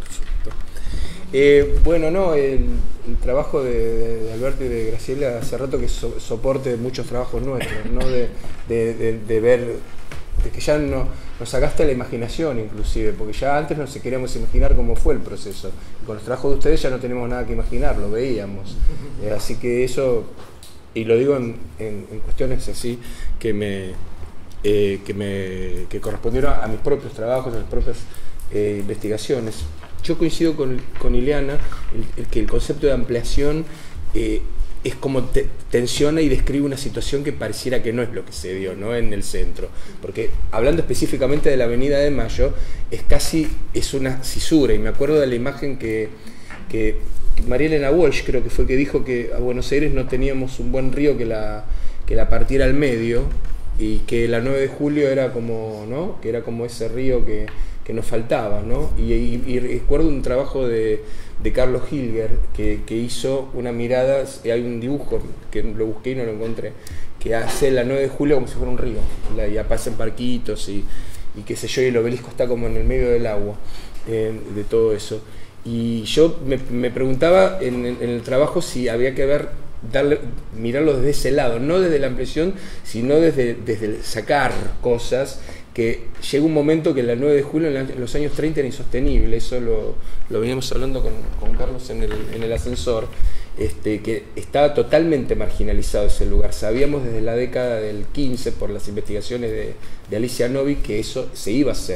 Eh, bueno, no, el, el trabajo de, de Alberto y de Graciela hace rato que so, soporte de muchos trabajos nuestros, ¿no? De, de, de, de ver, de que ya no, nos sacaste la imaginación inclusive, porque ya antes no se queríamos imaginar cómo fue el proceso. Y con los trabajos de ustedes ya no tenemos nada que imaginar, lo veíamos. Eh, así que eso, y lo digo en, en, en cuestiones así que me, eh, que me que correspondieron a mis propios trabajos, a mis propias eh, investigaciones. Yo coincido con, con Ileana, el, el que el concepto de ampliación eh, es como te, tensiona y describe una situación que pareciera que no es lo que se dio, ¿no? En el centro. Porque hablando específicamente de la Avenida de Mayo, es casi es una cisura. Y me acuerdo de la imagen que, que María Elena Walsh creo que fue que dijo que a Buenos Aires no teníamos un buen río que la, que la partiera al medio, y que la nueve de julio era como, ¿no? Que era como ese río que que nos faltaba, ¿no? Y, y, y recuerdo un trabajo de, de Carlos Hilger que, que hizo una mirada, hay un dibujo que lo busqué y no lo encontré, que hace la nueve de julio como si fuera un río, la, y aparecen barquitos y, y qué sé yo, y el obelisco está como en el medio del agua, eh, de todo eso. Y yo me, me preguntaba en, en el trabajo si había que ver, darle, mirarlo desde ese lado, no desde la impresión, sino desde, desde el sacar cosas, que llega un momento que la nueve de julio en los años treinta era insostenible. Eso lo, lo veníamos hablando con, con Carlos en el, en el ascensor, este, que estaba totalmente marginalizado ese lugar. Sabíamos desde la década del quince, por las investigaciones de, de Alicia Novi, que eso se iba a hacer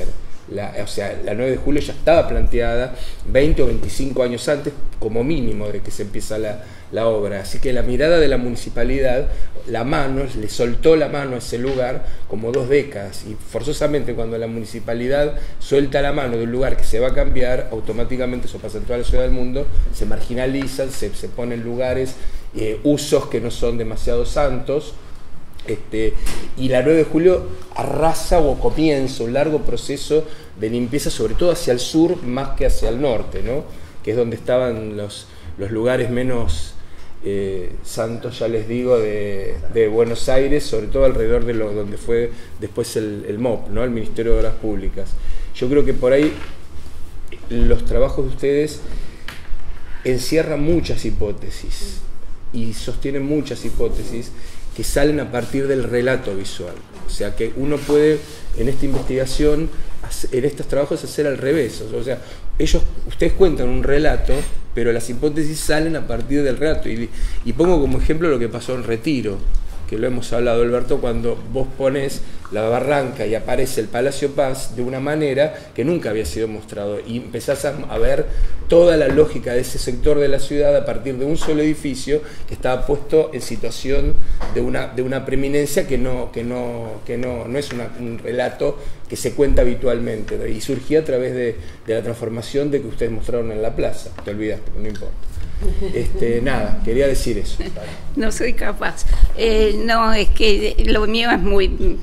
La, o sea, la nueve de julio ya estaba planteada veinte o veinticinco años antes, como mínimo, de que se empieza la, la obra. Así que la mirada de la municipalidad, la mano, le soltó la mano a ese lugar como dos décadas. Y forzosamente cuando la municipalidad suelta la mano de un lugar que se va a cambiar, automáticamente, eso pasa en toda la ciudad del mundo, se marginalizan, se, se ponen lugares, eh, usos que no son demasiado santos. Este, y la nueve de julio arrasa o comienza un largo proceso de limpieza, sobre todo hacia el sur más que hacia el norte, ¿no? Que es donde estaban los, los lugares menos eh, santos, ya les digo, de, de Buenos Aires, sobre todo alrededor de lo, donde fue después el, el M O P, ¿no? El Ministerio de Obras Públicas. Yo creo que por ahí los trabajos de ustedes encierran muchas hipótesis y sostienen muchas hipótesis que salen a partir del relato visual. O sea, que uno puede, en esta investigación, en estos trabajos, hacer al revés. O sea, ellos, ustedes cuentan un relato, pero las hipótesis salen a partir del relato. Y, y pongo como ejemplo lo que pasó en Retiro, que lo hemos hablado, Alberto, cuando vos pones la barranca y aparece el Palacio Paz de una manera que nunca había sido mostrado, y empezás a, a ver toda la lógica de ese sector de la ciudad a partir de un solo edificio que estaba puesto en situación de una, de una preeminencia que no, que no, que no, no es una, un relato que se cuenta habitualmente, ¿no? Y surgía a través de, de la transformación de que ustedes mostraron en la plaza. Te olvidaste, no importa. Este, nada, quería decir eso. No soy capaz. Eh, no, es que lo mío es muy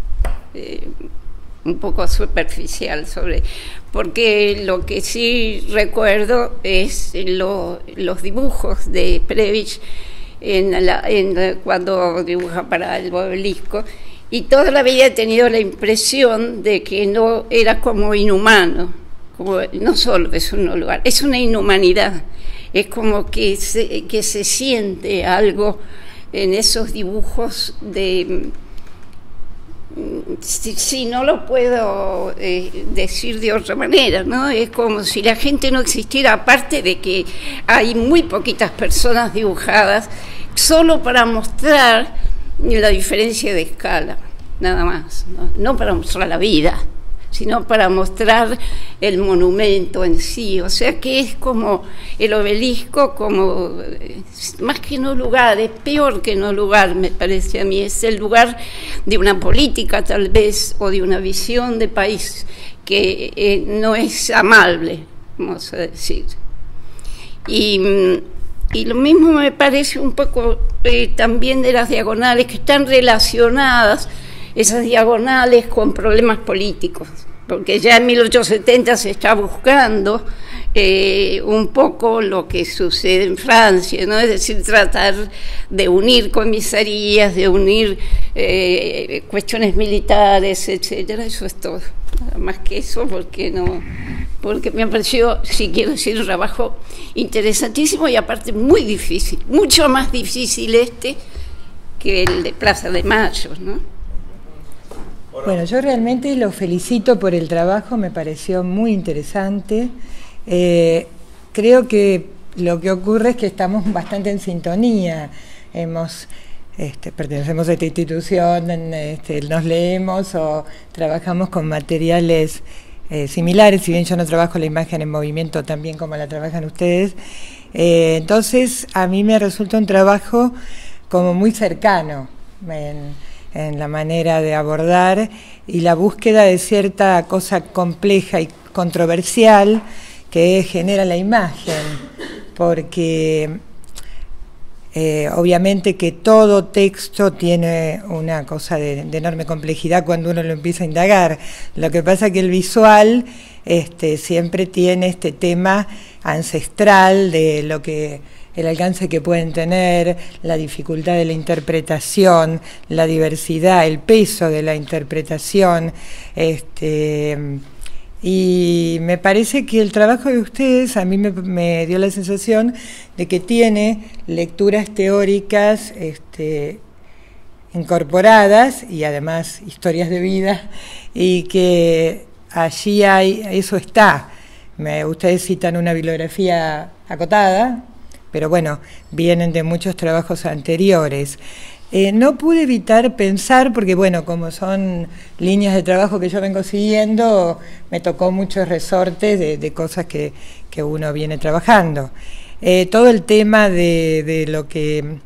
eh, un poco superficial sobre, porque lo que sí recuerdo es lo, los dibujos de Previch en la, en, cuando dibuja para el obelisco, y toda la vida he tenido la impresión de que no era como inhumano, como, no solo es un lugar, es una inhumanidad. Es como que se, que se siente algo en esos dibujos de... Si, si no lo puedo eh, decir de otra manera, ¿no? Es como si la gente no existiera, aparte de que hay muy poquitas personas dibujadas, solo para mostrar la diferencia de escala, nada más, ¿no? No para mostrar la vida, sino para mostrar el monumento en sí. O sea que es como el obelisco, como más que no lugar, es peor que no lugar, me parece a mí, es el lugar de una política tal vez, o de una visión de país que eh, no es amable, vamos a decir. Y, y lo mismo me parece un poco eh, también de las diagonales, que están relacionadas esas diagonales con problemas políticos, porque ya en mil ochocientos setenta se está buscando eh, un poco lo que sucede en Francia, ¿no? Es decir, tratar de unir comisarías, de unir eh, cuestiones militares, etcétera. Eso es todo, nada más que eso, porque no, porque me ha parecido, si quiero decir, un trabajo interesantísimo y aparte muy difícil, mucho más difícil este que el de Plaza de Mayo, ¿no? Bueno, yo realmente lo felicito por el trabajo, me pareció muy interesante. Eh, creo que lo que ocurre es que estamos bastante en sintonía. Hemos, este, pertenecemos a esta institución, este, nos leemos o trabajamos con materiales eh, similares, si bien yo no trabajo la imagen en movimiento tan bien como la trabajan ustedes. Eh, entonces, a mí me resulta un trabajo como muy cercano en, en la manera de abordar y la búsqueda de cierta cosa compleja y controversial que genera la imagen, porque eh, obviamente que todo texto tiene una cosa de, de enorme complejidad cuando uno lo empieza a indagar. Lo que pasa es que el visual este, siempre tiene este tema ancestral de lo que el alcance que pueden tener, la dificultad de la interpretación, la diversidad, el peso de la interpretación, este, y me parece que el trabajo de ustedes a mí me, me dio la sensación de que tiene lecturas teóricas este, incorporadas y además historias de vida, y que allí hay, eso está. Me, ustedes citan una bibliografía acotada, pero bueno, vienen de muchos trabajos anteriores. eh, no pude evitar pensar, porque bueno, como son líneas de trabajo que yo vengo siguiendo, me tocó muchos resortes de, de cosas que, que uno viene trabajando. Eh, todo el tema de, de lo que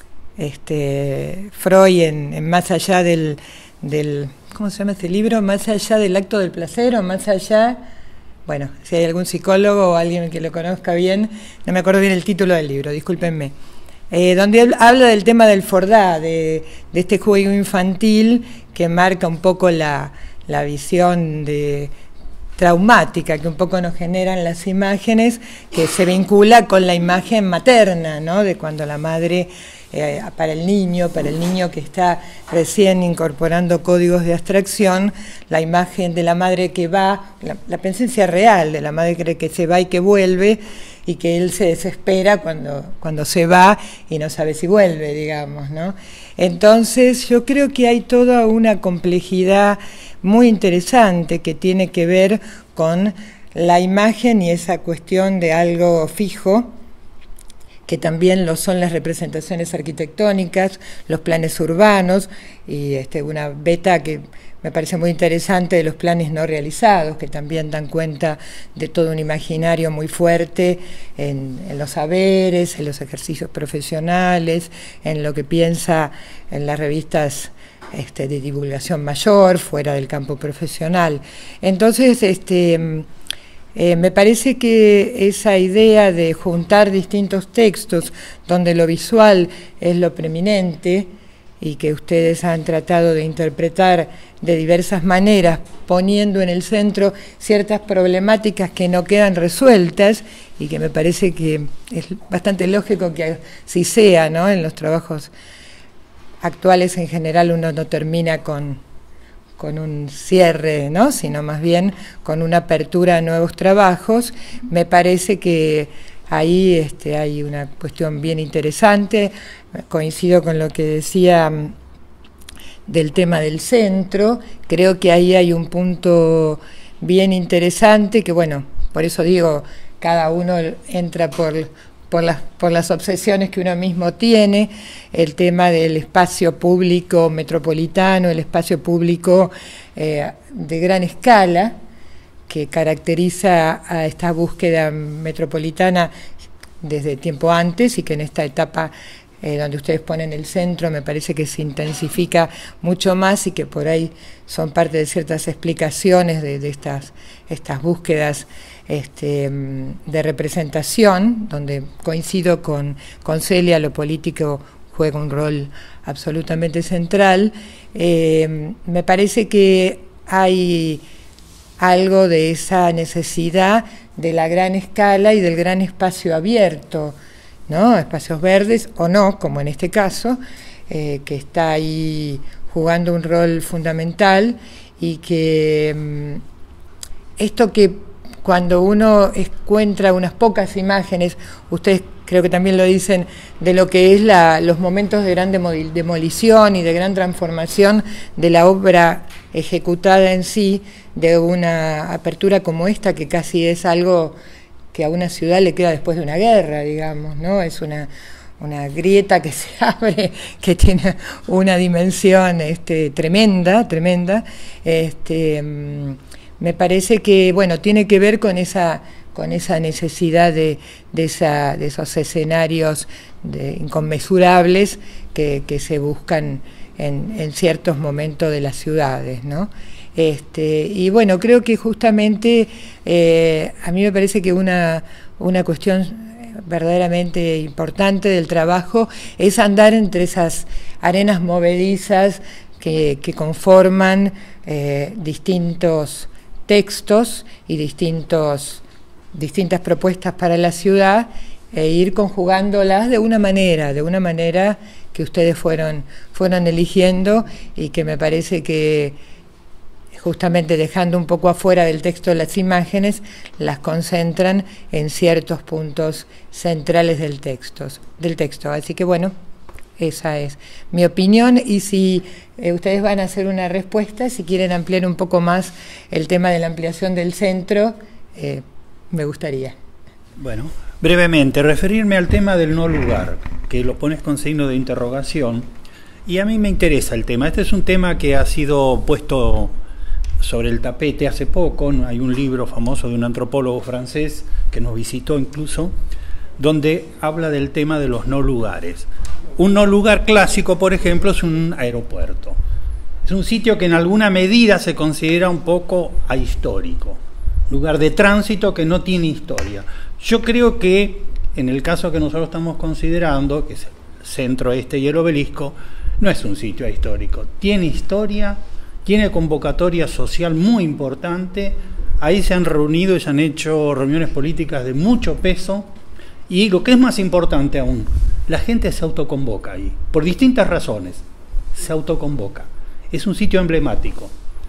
este, Freud en, en Más allá del, del, ¿cómo se llama este libro? Más allá del acto del placer, o más allá, bueno, si hay algún psicólogo o alguien que lo conozca bien, no me acuerdo bien el título del libro, discúlpenme, eh, donde habla del tema del Fordá, de, de este juego infantil que marca un poco la, la visión de traumática que un poco nos generan las imágenes, que se vincula con la imagen materna, ¿no? De cuando la madre, eh, para el niño, para el niño que está recién incorporando códigos de abstracción, la imagen de la madre que va, la, la presencia real de la madre que, que se va y que vuelve, y que él se desespera cuando, cuando se va y no sabe si vuelve, digamos, ¿no? Entonces yo creo que hay toda una complejidad muy interesante que tiene que ver con la imagen y esa cuestión de algo fijo, que también lo son las representaciones arquitectónicas, los planes urbanos, y este, una beta que me parece muy interesante de los planes no realizados, que también dan cuenta de todo un imaginario muy fuerte en, en los saberes, en los ejercicios profesionales, en lo que piensa en las revistas este, de divulgación mayor, fuera del campo profesional. Entonces, este... Eh, me parece que esa idea de juntar distintos textos donde lo visual es lo preeminente y que ustedes han tratado de interpretar de diversas maneras, poniendo en el centro ciertas problemáticas que no quedan resueltas y que me parece que es bastante lógico que así sea, ¿no? En los trabajos actuales en general uno no termina con... con un cierre, ¿no? Sino más bien con una apertura a nuevos trabajos. Me parece que ahí este, hay una cuestión bien interesante. Coincido con lo que decía del tema del centro. Creo que ahí hay un punto bien interesante que, bueno, por eso digo, cada uno entra por... Por las, por las obsesiones que uno mismo tiene, el tema del espacio público metropolitano, el espacio público eh, de gran escala, que caracteriza a esta búsqueda metropolitana desde tiempo antes y que en esta etapa eh, donde ustedes ponen el centro me parece que se intensifica mucho más y que por ahí son parte de ciertas explicaciones de, de estas, estas búsquedas Este, de representación, donde coincido con, con Celia, lo político juega un rol absolutamente central. Eh, me parece que hay algo de esa necesidad de la gran escala y del gran espacio abierto, ¿no? Espacios verdes o no, como en este caso, eh, que está ahí jugando un rol fundamental y que mm, esto que cuando uno encuentra unas pocas imágenes, ustedes creo que también lo dicen, de lo que es la, los momentos de gran demolición y de gran transformación de la obra ejecutada en sí, de una apertura como esta, que casi es algo que a una ciudad le queda después de una guerra, digamos, ¿no? Es una, una grieta que se abre, que tiene una dimensión este, tremenda, tremenda, este... Me parece que, bueno, tiene que ver con esa, con esa necesidad de, de, esa, de esos escenarios de, inconmensurables que, que se buscan en, en ciertos momentos de las ciudades, ¿no? Este, y bueno, creo que justamente eh, a mí me parece que una, una cuestión verdaderamente importante del trabajo es andar entre esas arenas movedizas que, que conforman eh, distintos textos y distintos, distintas propuestas para la ciudad e ir conjugándolas de una manera, de una manera que ustedes fueron, fueron eligiendo y que me parece que justamente dejando un poco afuera del texto las imágenes, las concentran en ciertos puntos centrales del texto, del texto. Así que bueno, esa es mi opinión y si eh, ustedes van a hacer una respuesta, si quieren ampliar un poco más el tema de la ampliación del centro, eh, me gustaría. Bueno, brevemente, referirme al tema del no lugar, que lo pones con signo de interrogación Y a mí me interesa el tema. Este es un tema que ha sido puesto sobre el tapete hace poco. Hay un libro famoso de un antropólogo francés que nos visitó incluso, donde habla del tema de los no lugares. Un no lugar clásico, por ejemplo, es un aeropuerto. Es un sitio que en alguna medida se considera un poco ahistórico, lugar de tránsito que no tiene historia. Yo creo que en el caso que nosotros estamos considerando, que es el centro este y el obelisco, no es un sitio histórico, tiene historia, tiene convocatoria social muy importante, ahí se han reunido y se han hecho reuniones políticas de mucho peso, y lo que es más importante aún, la gente se autoconvoca ahí, por distintas razones, se autoconvoca, es un sitio emblemático,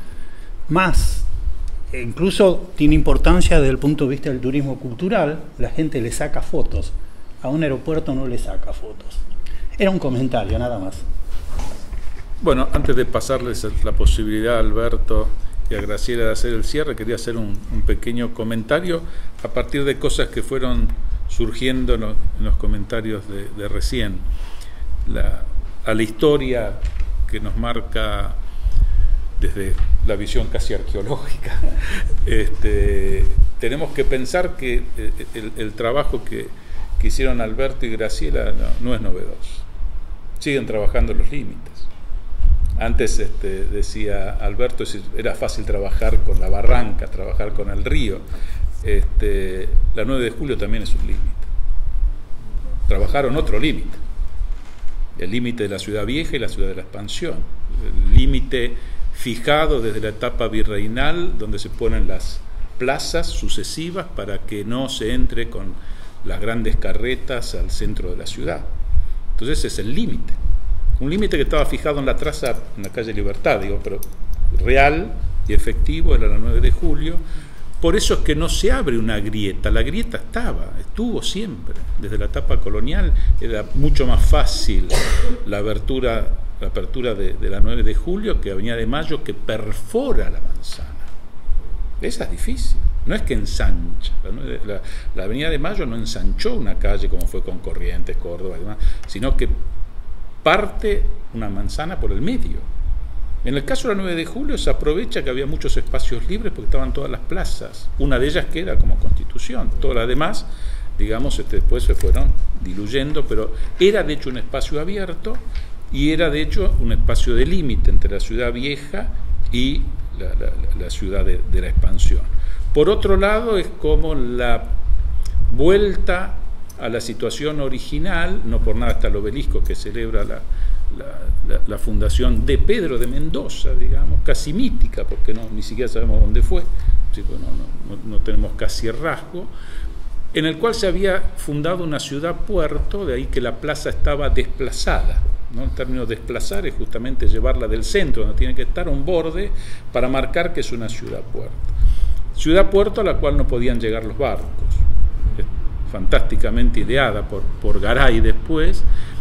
más, incluso tiene importancia desde el punto de vista del turismo cultural, la gente le saca fotos, a un aeropuerto no le saca fotos. Era un comentario, nada más. Bueno, antes de pasarles la posibilidad a Alberto y a Graciela de hacer el cierre, quería hacer un, un pequeño comentario a partir de cosas que fueron surgiendo en los, en los comentarios de, de recién. La, a la historia que nos marca desde la visión casi arqueológica, este, tenemos que pensar que el, el trabajo que, que hicieron Alberto y Graciela no, no es novedoso. Siguen trabajando los límites. Antes este, decía Alberto, era fácil trabajar con la barranca, trabajar con el río. Este, la nueve de julio también es un límite. Trabajaron otro límite. El límite de la ciudad vieja y la ciudad de la expansión. El límite fijado desde la etapa virreinal, donde se ponen las plazas sucesivas para que no se entre con las grandes carretas al centro de la ciudad. Entonces es el límite. Un límite que estaba fijado en la traza, en la calle Libertad, digo, pero real y efectivo era la nueve de julio. Por eso es que no se abre una grieta. La grieta estaba, estuvo siempre. Desde la etapa colonial era mucho más fácil la abertura, la apertura de, de la nueve de julio que Avenida de Mayo, que perfora la manzana. Esa es difícil. No es que ensancha. La, la, la Avenida de Mayo no ensanchó una calle como fue con Corrientes, Córdoba y demás, sino que parte una manzana por el medio. En el caso de la nueve de julio se aprovecha que había muchos espacios libres porque estaban todas las plazas. Una de ellas queda como Constitución. Todas las demás, digamos, este, después se fueron diluyendo, pero era de hecho un espacio abierto y era de hecho un espacio de límite entre la ciudad vieja y la, la, la ciudad de, de la expansión. Por otro lado, es como la vuelta a la situación original, no por nada está el obelisco que celebra la, la, la, la fundación de Pedro de Mendoza, digamos, casi mítica, porque no, ni siquiera sabemos dónde fue, sí, pues no, no, no, no tenemos casi rasgo, en el cual se había fundado una ciudad-puerto, de ahí que la plaza estaba desplazada, ¿no? El término desplazar es justamente llevarla del centro, donde tiene que estar, a un borde, para marcar que es una ciudad-puerto. Ciudad-puerto a la cual no podían llegar los barcos, fantásticamente ideada por, por Garay después,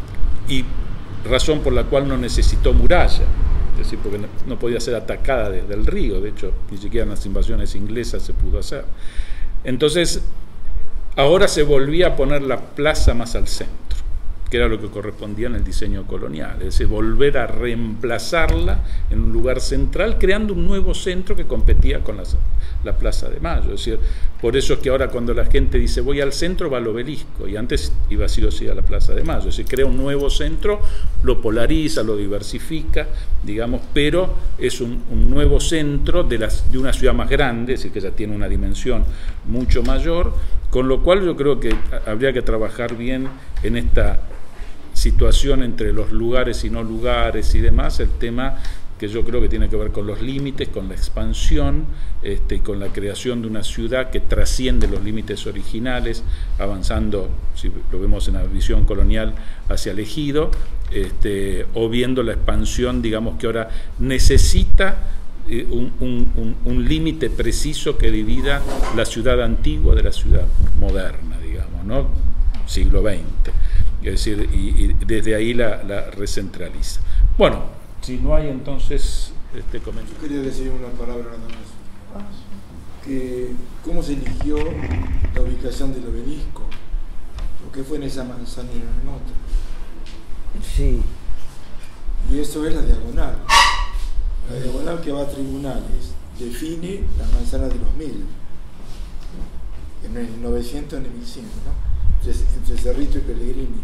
y razón por la cual no necesitó muralla, es decir, porque no, no podía ser atacada desde el río, de hecho, ni siquiera en las invasiones inglesas se pudo hacer. Entonces, ahora se volvía a poner la plaza más al centro, que era lo que correspondía en el diseño colonial, es decir, volver a reemplazarla en un lugar central, creando un nuevo centro que competía con las, la Plaza de Mayo. Es decir, por eso es que ahora cuando la gente dice voy al centro, va al obelisco, y antes iba sí o sí a la Plaza de Mayo. Es decir, crea un nuevo centro, lo polariza, lo diversifica, digamos, pero es un, un nuevo centro de, las, de una ciudad más grande, es decir, que ya tiene una dimensión mucho mayor, con lo cual yo creo que habría que trabajar bien en esta situación entre los lugares y no lugares y demás, el tema que yo creo que tiene que ver con los límites, con la expansión, este, con la creación de una ciudad que trasciende los límites originales, avanzando, si lo vemos en la visión colonial, hacia el ejido, este, o viendo la expansión, digamos, que ahora necesita eh, un, un, un, un límite preciso que divida la ciudad antigua de la ciudad moderna, digamos, ¿no? siglo veinte. Es decir, y, y desde ahí la, la recentraliza. Bueno, si no hay entonces este comentario. Yo quería decir una palabra nada más. Que, ¿cómo se eligió la ubicación del obelisco? ¿Por qué fue en esa manzana y no en otra? Sí. y eso es la diagonal. La diagonal que va a tribunales define las manzanas de los mil, en el novecientos en el mil cien, ¿no? Entre, entre Cerrito y Pellegrini.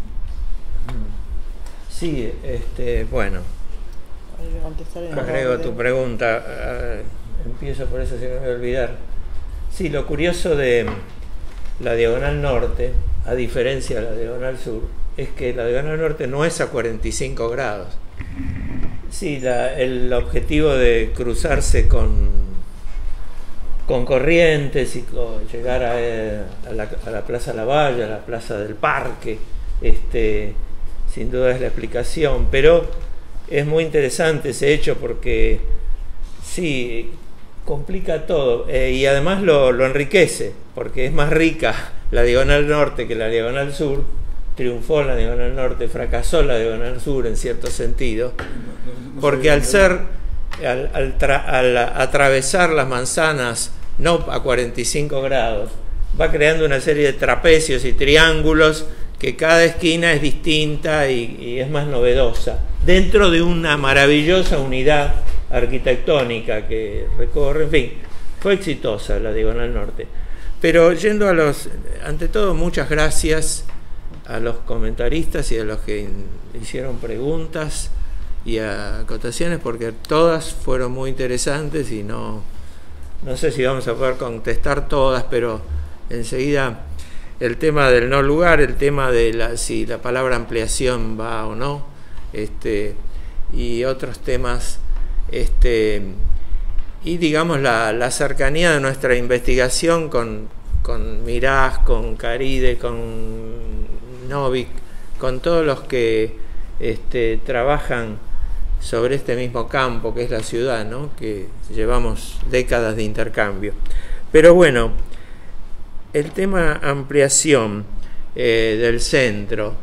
Sí, este, bueno, agrego tu pregunta, uh, empiezo por eso, si no me voy a olvidar. Sí, lo curioso de la diagonal norte, a diferencia de la diagonal sur, es que la diagonal norte no es a cuarenta y cinco grados. Sí, la, el objetivo de cruzarse con, con Corrientes y con llegar a, a, la, a la Plaza Lavalle, a la Plaza del Parque, este, sin duda es la explicación, pero es muy interesante ese hecho porque sí, complica todo eh, y además lo, lo enriquece, porque es más rica la diagonal norte que la diagonal sur. Triunfó la diagonal norte, fracasó la diagonal sur en cierto sentido, porque al ser, al, al, tra, al atravesar las manzanas no a cuarenta y cinco grados, va creando una serie de trapecios y triángulos que cada esquina es distinta y, y es más novedosa, dentro de una maravillosa unidad arquitectónica que recorre. En fin, fue exitosa la diagonal norte. Pero yendo a los, ante todo, muchas gracias a los comentaristas y a los que hicieron preguntas y acotaciones, porque todas fueron muy interesantes y no, no sé si vamos a poder contestar todas, pero enseguida el tema del no lugar, el tema de la, si la palabra ampliación va o no, este, y otros temas, este, y digamos la, la cercanía de nuestra investigación con, con Mirás, con Caride, con Novik, con todos los que este, trabajan sobre este mismo campo que es la ciudad, ¿no? Que llevamos décadas de intercambio. Pero bueno, el tema ampliación eh, del centro,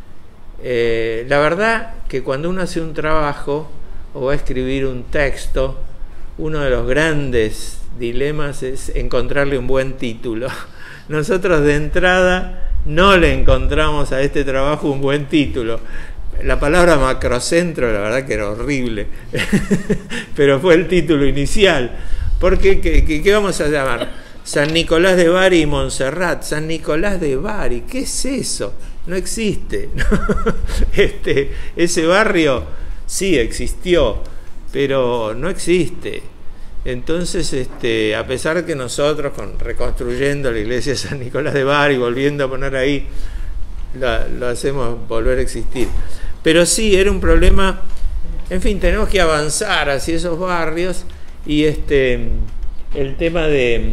eh, la verdad que cuando uno hace un trabajo o va a escribir un texto, uno de los grandes dilemas es encontrarle un buen título. Nosotros de entrada no le encontramos a este trabajo un buen título. La palabra macrocentro, la verdad que era horrible, pero fue el título inicial. Porque, ¿qué, qué, qué vamos a llamar? San Nicolás de Bari y Montserrat. San Nicolás de Bari, ¿qué es eso? No existe. Este, ese barrio sí existió, pero no existe. Entonces, este, a pesar de que nosotros, con, reconstruyendo la iglesia de San Nicolás de Bari, volviendo a poner ahí, la, lo hacemos volver a existir. Pero sí, era un problema, en fin, tenemos que avanzar hacia esos barrios, y este, el tema de,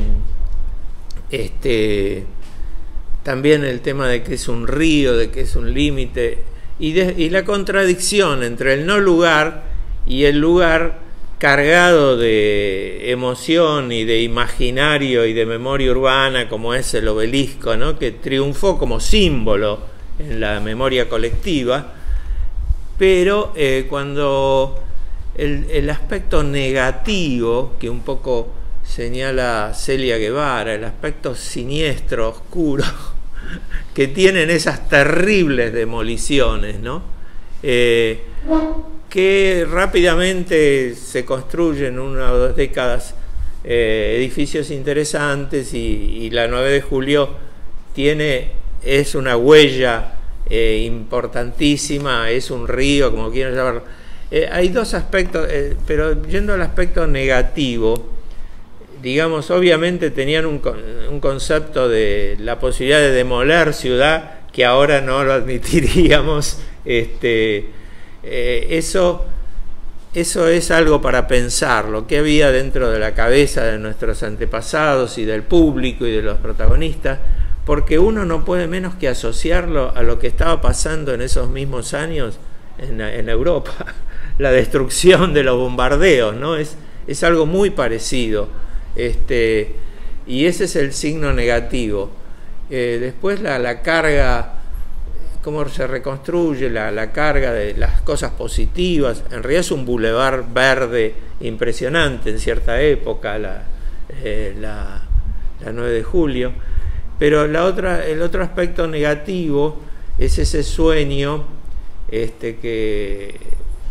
este, también el tema de que es un río, de que es un límite, y, de, y la contradicción entre el no lugar y el lugar cargado de emoción y de imaginario y de memoria urbana, como es el obelisco, ¿no? Que triunfó como símbolo en la memoria colectiva, pero eh, cuando el, el aspecto negativo, que un poco señala Celia Guevara, el aspecto siniestro, oscuro, que tienen esas terribles demoliciones, ¿no? Eh, que rápidamente se construyen una o dos décadas eh, edificios interesantes, y, y la nueve de julio tiene, es una huella eh, importantísima, es un río, como quieran llamarlo. Eh, hay dos aspectos, eh, pero yendo al aspecto negativo, digamos, obviamente tenían un, un concepto de la posibilidad de demoler ciudad que ahora no lo admitiríamos. Este, eh, eso, eso es algo para pensar, lo que había dentro de la cabeza de nuestros antepasados y del público y de los protagonistas, porque uno no puede menos que asociarlo a lo que estaba pasando en esos mismos años en, en Europa, la destrucción de los bombardeos, ¿no? Es, es algo muy parecido, este, y ese es el signo negativo. Eh, después la, la carga, cómo se reconstruye la, la carga de las cosas positivas. En realidad es un bulevar verde impresionante en cierta época, la, eh, la, la nueve de julio, pero la otra, el otro aspecto negativo es ese sueño este, que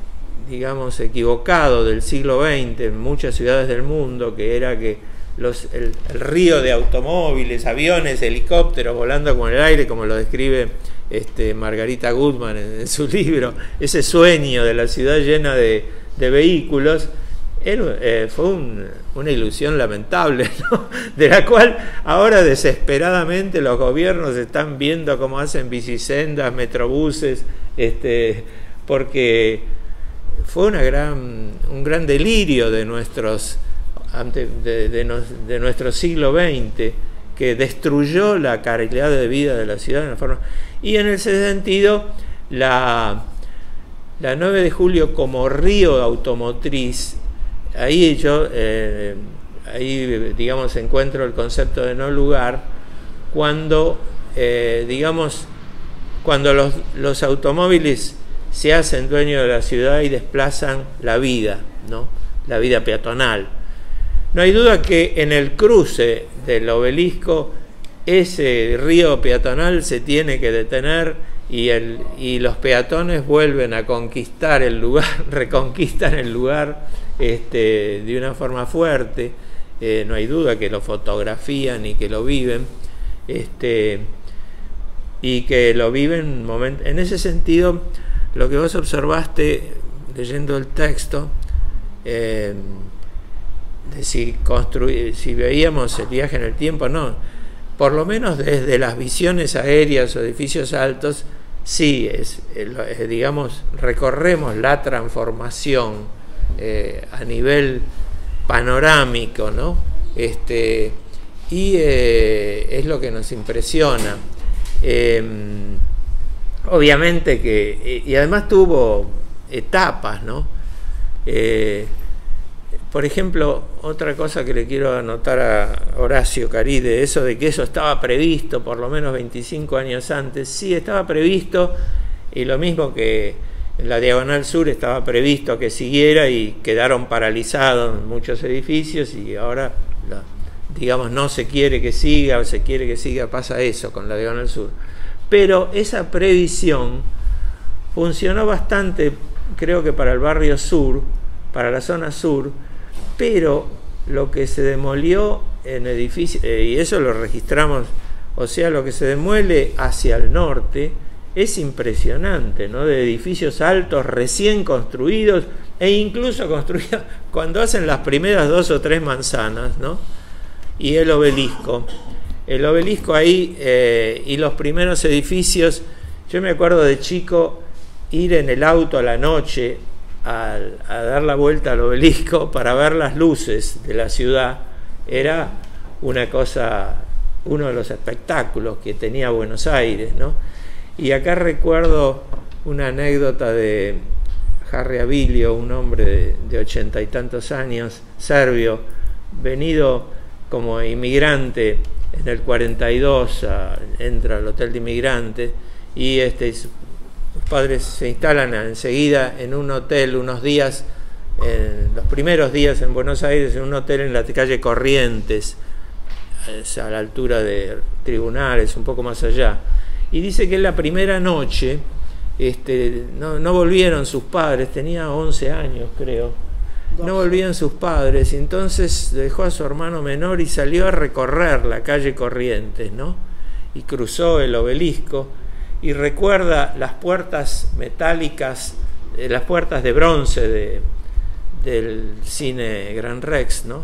digamos, equivocado del siglo veinte en muchas ciudades del mundo, que era que los, el, el río de automóviles, aviones, helicópteros volando con el aire, como lo describe este, Margarita Gutmann en, en su libro, ese sueño de la ciudad llena de, de vehículos, era, eh, fue un, una ilusión lamentable, ¿no? De la cual ahora desesperadamente los gobiernos están viendo cómo hacen bicisendas, metrobuses, este, porque fue una gran, un gran delirio de nuestros de, de, de, de nuestro siglo veinte, que destruyó la calidad de vida de la ciudad de una forma. Y en ese sentido, la, la nueve de julio como río automotriz, ahí yo, eh, ahí digamos encuentro el concepto de no lugar, cuando, eh, digamos, cuando los, los automóviles se hacen dueños de la ciudad y desplazan la vida, ¿no? La vida peatonal. No hay duda que en el cruce del obelisco ese río peatonal se tiene que detener y, el, y los peatones vuelven a conquistar el lugar, reconquistan el lugar este, de una forma fuerte. Eh, no hay duda que lo fotografían y que lo viven, este, y que lo viven moment- en ese sentido. Lo que vos observaste leyendo el texto, eh, de si, construir, si veíamos el viaje en el tiempo, no, por lo menos desde las visiones aéreas o edificios altos, sí, es, es, digamos, recorremos la transformación eh, a nivel panorámico, ¿no? Este, y eh, es lo que nos impresiona. Eh, Obviamente que, y además tuvo etapas, ¿no? Eh, por ejemplo, otra cosa que le quiero anotar a Horacio Caride, eso de que eso estaba previsto por lo menos veinticinco años antes, sí estaba previsto, y lo mismo que en la Diagonal Sur estaba previsto que siguiera y quedaron paralizados muchos edificios y ahora, digamos, no se quiere que siga o se quiere que siga, pasa eso con la Diagonal Sur. Pero esa previsión funcionó bastante, creo que para el barrio sur, para la zona sur, pero lo que se demolió en edificios, eh, y eso lo registramos, o sea, lo que se demuele hacia el norte es impresionante, ¿no? De edificios altos recién construidos e incluso construidos cuando hacen las primeras dos o tres manzanas, ¿no? Y el obelisco. El obelisco ahí eh, y los primeros edificios, yo me acuerdo de chico ir en el auto a la noche a, a dar la vuelta al obelisco para ver las luces de la ciudad. Era una cosa, uno de los espectáculos que tenía Buenos Aires, ¿no? Y acá recuerdo una anécdota de Harry Abilio, un hombre de, de ochenta y tantos años, serbio, venido como inmigrante en el cuarenta y dos, a, entra al hotel de inmigrantes y este, sus padres se instalan enseguida en un hotel unos días, en los primeros días en Buenos Aires, en un hotel en la calle Corrientes, a la altura de Tribunales, un poco más allá. Y dice que en la primera noche este, no, no volvieron sus padres, tenía once años creo, no volvían sus padres, y entonces dejó a su hermano menor y salió a recorrer la calle Corrientes, ¿no? Y cruzó el obelisco y recuerda las puertas metálicas, eh, las puertas de bronce de, del cine Gran Rex, ¿no?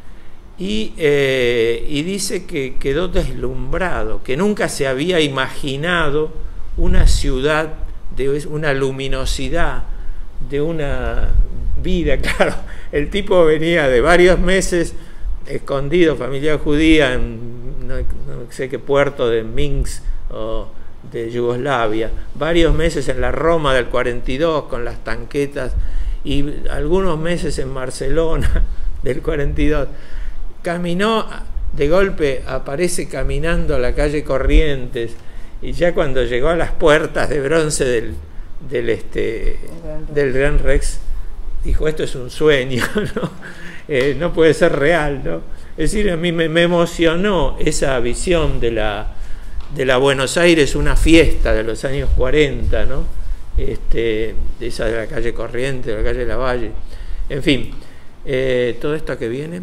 Y, eh, y dice que quedó deslumbrado, que nunca se había imaginado una ciudad de una luminosidad, de una vida. Claro, el tipo venía de varios meses escondido, familia judía, en no, no sé qué puerto de Minsk o de Yugoslavia, varios meses en la Roma del cuarenta y dos con las tanquetas y algunos meses en Barcelona del cuarenta y dos. Caminó, de golpe aparece caminando a la calle Corrientes y ya cuando llegó a las puertas de bronce del, del, este, del Gran Rex, dijo, esto es un sueño, ¿no? Eh, no puede ser real, ¿no? Es decir, a mí me, me emocionó esa visión de la, de la Buenos Aires, una fiesta de los años cuarenta, ¿no? este, esa de la calle Corrientes, de la calle Lavalle, en fin, eh, todo esto a que viene,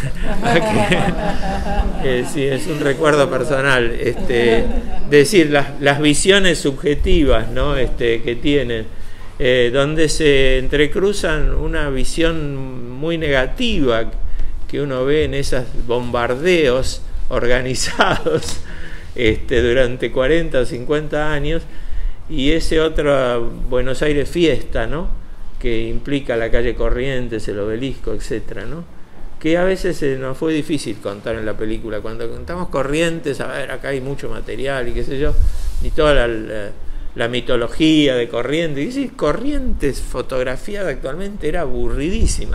eh, sí, es un recuerdo personal, este, decir las, las visiones subjetivas, ¿no? este, que tienen, eh, donde se entrecruzan una visión muy negativa que uno ve en esos bombardeos organizados este, durante cuarenta o cincuenta años, y ese otro Buenos Aires fiesta, ¿no? que implica la calle Corrientes, el Obelisco, etcétera, ¿no? que a veces eh, nos fue difícil contar en la película. Cuando contamos Corrientes, a ver, acá hay mucho material y qué sé yo, y toda la, la, la mitología de Corrientes, y sí, Corrientes fotografiada actualmente era aburridísima,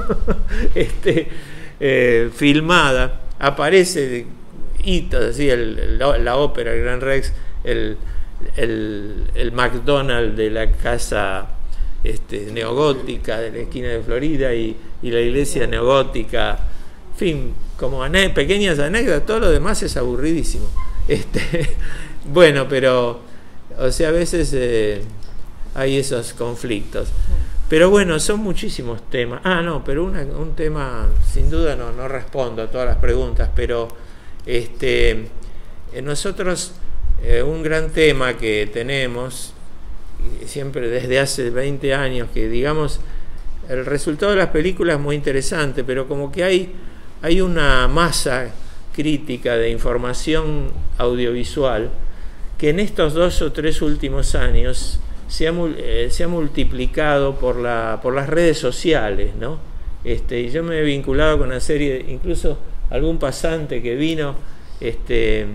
este, eh, filmada, aparece hitos así, el, el, la ópera, el Gran Rex, el, el, el McDonald's de la casa este, neogótica de la esquina de Florida y, y la iglesia neogótica, en fin, como ané pequeñas anécdotas. Todo lo demás es aburridísimo. Este, bueno, pero, o sea, a veces eh, hay esos conflictos. Pero bueno, son muchísimos temas. Ah, no, pero una, un tema, sin duda no, no respondo a todas las preguntas, pero este, nosotros, eh, un gran tema que tenemos, siempre desde hace veinte años, que digamos, el resultado de las películas es muy interesante, pero como que hay, hay una masa crítica de información audiovisual que en estos dos o tres últimos años se ha, eh, se ha multiplicado por, la, por las redes sociales, ¿no? Este, y yo me he vinculado con una serie, incluso algún pasante que vino, este,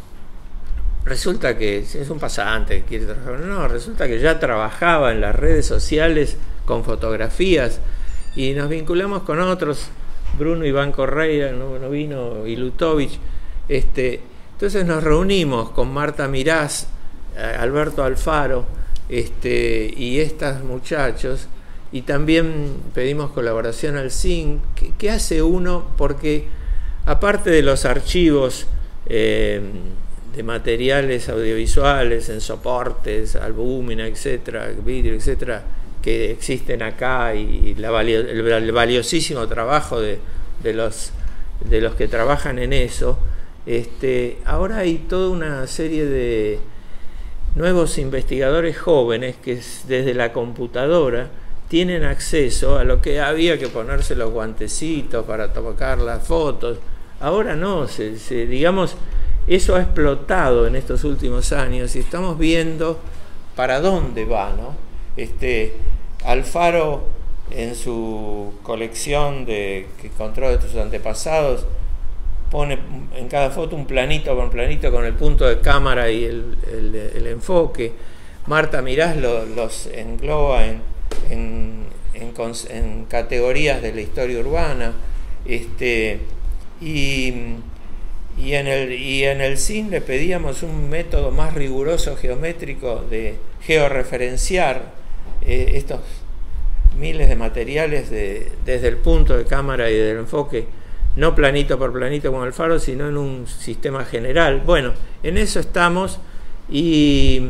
resulta que es un pasante que quiere trabajar, no, resulta que ya trabajaba en las redes sociales con fotografías, y nos vinculamos con otros, Bruno Iván Correia, no, no vino, y Lutovich, este, entonces nos reunimos con Marta Mirás, Alberto Alfaro, este, y estos muchachos, y también pedimos colaboración al C I N. ¿Qué, qué hace uno? Porque aparte de los archivos eh, de materiales audiovisuales en soportes, albúmina, etcétera, vídeo, etcétera, que existen acá, y la valio, el, el valiosísimo trabajo de, de, los, de los que trabajan en eso, este, ahora hay toda una serie de nuevos investigadores jóvenes que desde la computadora tienen acceso a lo que había que ponerse los guantecitos para tocar las fotos. Ahora no, se, se, digamos, eso ha explotado en estos últimos años y estamos viendo para dónde va, ¿no? Este, Alfaro, en su colección de, que encontró de sus antepasados, pone en cada foto un planito con planito con el punto de cámara y el, el, el enfoque. Marta Mirás lo, los engloba en, en, en, en categorías de la historia urbana, este, y, y, en el, y en el C I N le pedíamos un método más riguroso geométrico de georreferenciar eh, estos miles de materiales de, desde el punto de cámara y del enfoque, no planito por planito como Alfaro, sino en un sistema general. Bueno, en eso estamos, y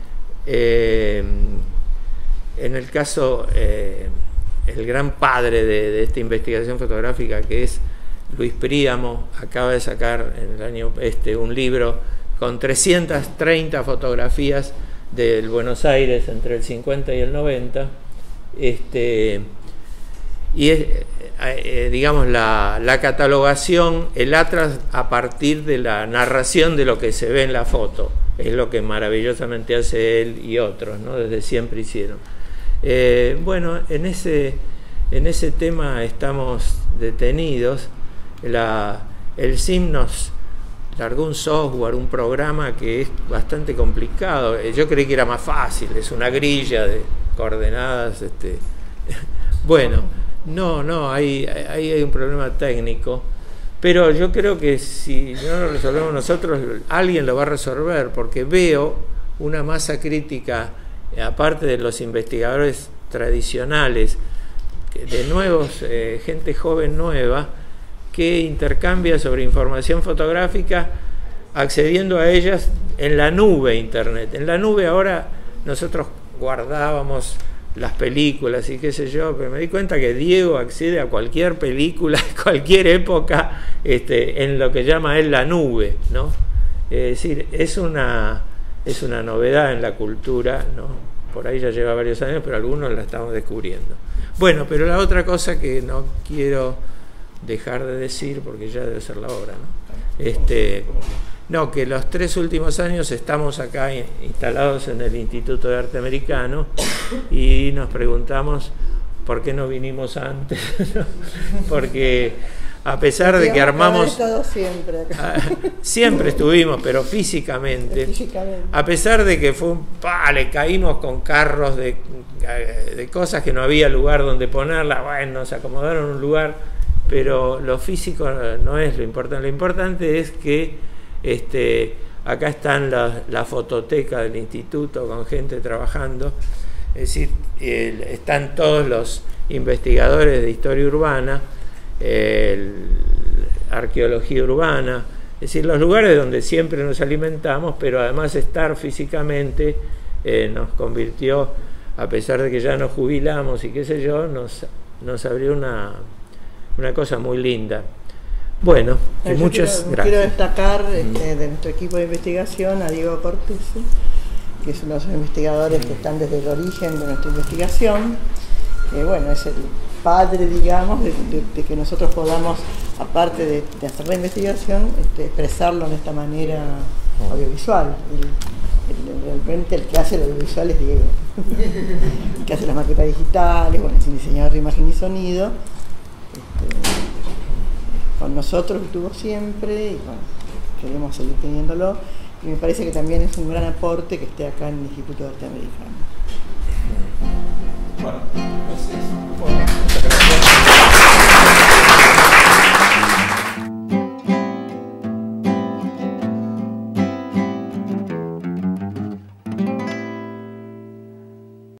eh, en el caso, eh, el gran padre de, de esta investigación fotográfica, que es Luis Príamo, acaba de sacar en el año este un libro con trescientas treinta fotografías del Buenos Aires entre el cincuenta y el noventa, este, y es, eh, digamos, la, la catalogación, el atlas a partir de la narración de lo que se ve en la foto, es lo que maravillosamente hace él y otros, ¿no? Desde siempre hicieron. Eh, bueno, en ese, en ese tema estamos detenidos. La, el C I M nos largó un software, un programa que es bastante complicado. Yo creí que era más fácil, es una grilla de coordenadas. Este. Bueno, no, no, ahí hay, hay un problema técnico, pero yo creo que si no lo resolvemos nosotros, alguien lo va a resolver, porque veo una masa crítica, aparte de los investigadores tradicionales, de nuevos, eh, gente joven nueva, que intercambia sobre información fotográfica accediendo a ellas en la nube internet. En la nube ahora nosotros guardábamos las películas y qué sé yo, pero me di cuenta que Diego accede a cualquier película, cualquier época, este, en lo que llama él la nube, ¿no? Es decir, es una, es una novedad en la cultura, ¿no? Por ahí ya lleva varios años, pero algunos la estamos descubriendo. Bueno, pero la otra cosa que no quiero dejar de decir, porque ya debe ser la hora, ¿no? Este, no, que los tres últimos años estamos acá instalados en el Instituto de Arte Americano y nos preguntamos por qué no vinimos antes, ¿no? Porque a pesar de que armamos... Siempre, acá. Siempre estuvimos, pero físicamente, físicamente, a pesar de que fue un... ¡pah! Le caímos con carros de, de cosas que no había lugar donde ponerlas, bueno, nos acomodaron un lugar, pero lo físico no es lo importante, lo importante es que Este, acá están la, la fototeca del instituto con gente trabajando, es decir, el, están todos los investigadores de historia urbana, el, arqueología urbana, es decir, los lugares donde siempre nos alimentamos, pero además estar físicamente eh, nos convirtió, a pesar de que ya nos jubilamos y qué sé yo, nos, nos abrió una, una cosa muy linda. Bueno, Yo muchas quiero, gracias. Quiero destacar este, de nuestro equipo de investigación a Diego Cortese, que es uno de los investigadores que están desde el origen de nuestra investigación. Eh, bueno, es el padre, digamos, de, de, de que nosotros podamos, aparte de, de hacer la investigación, este, expresarlo de esta manera audiovisual. El, el, realmente el que hace el audiovisual es Diego, el que hace las maquetas digitales, bueno, es un diseñador de imagen y sonido. Este, con nosotros estuvo siempre y bueno, queremos seguir teniéndolo y me parece que también es un gran aporte que esté acá en el Instituto de Arte Americano. Bueno, pues eso.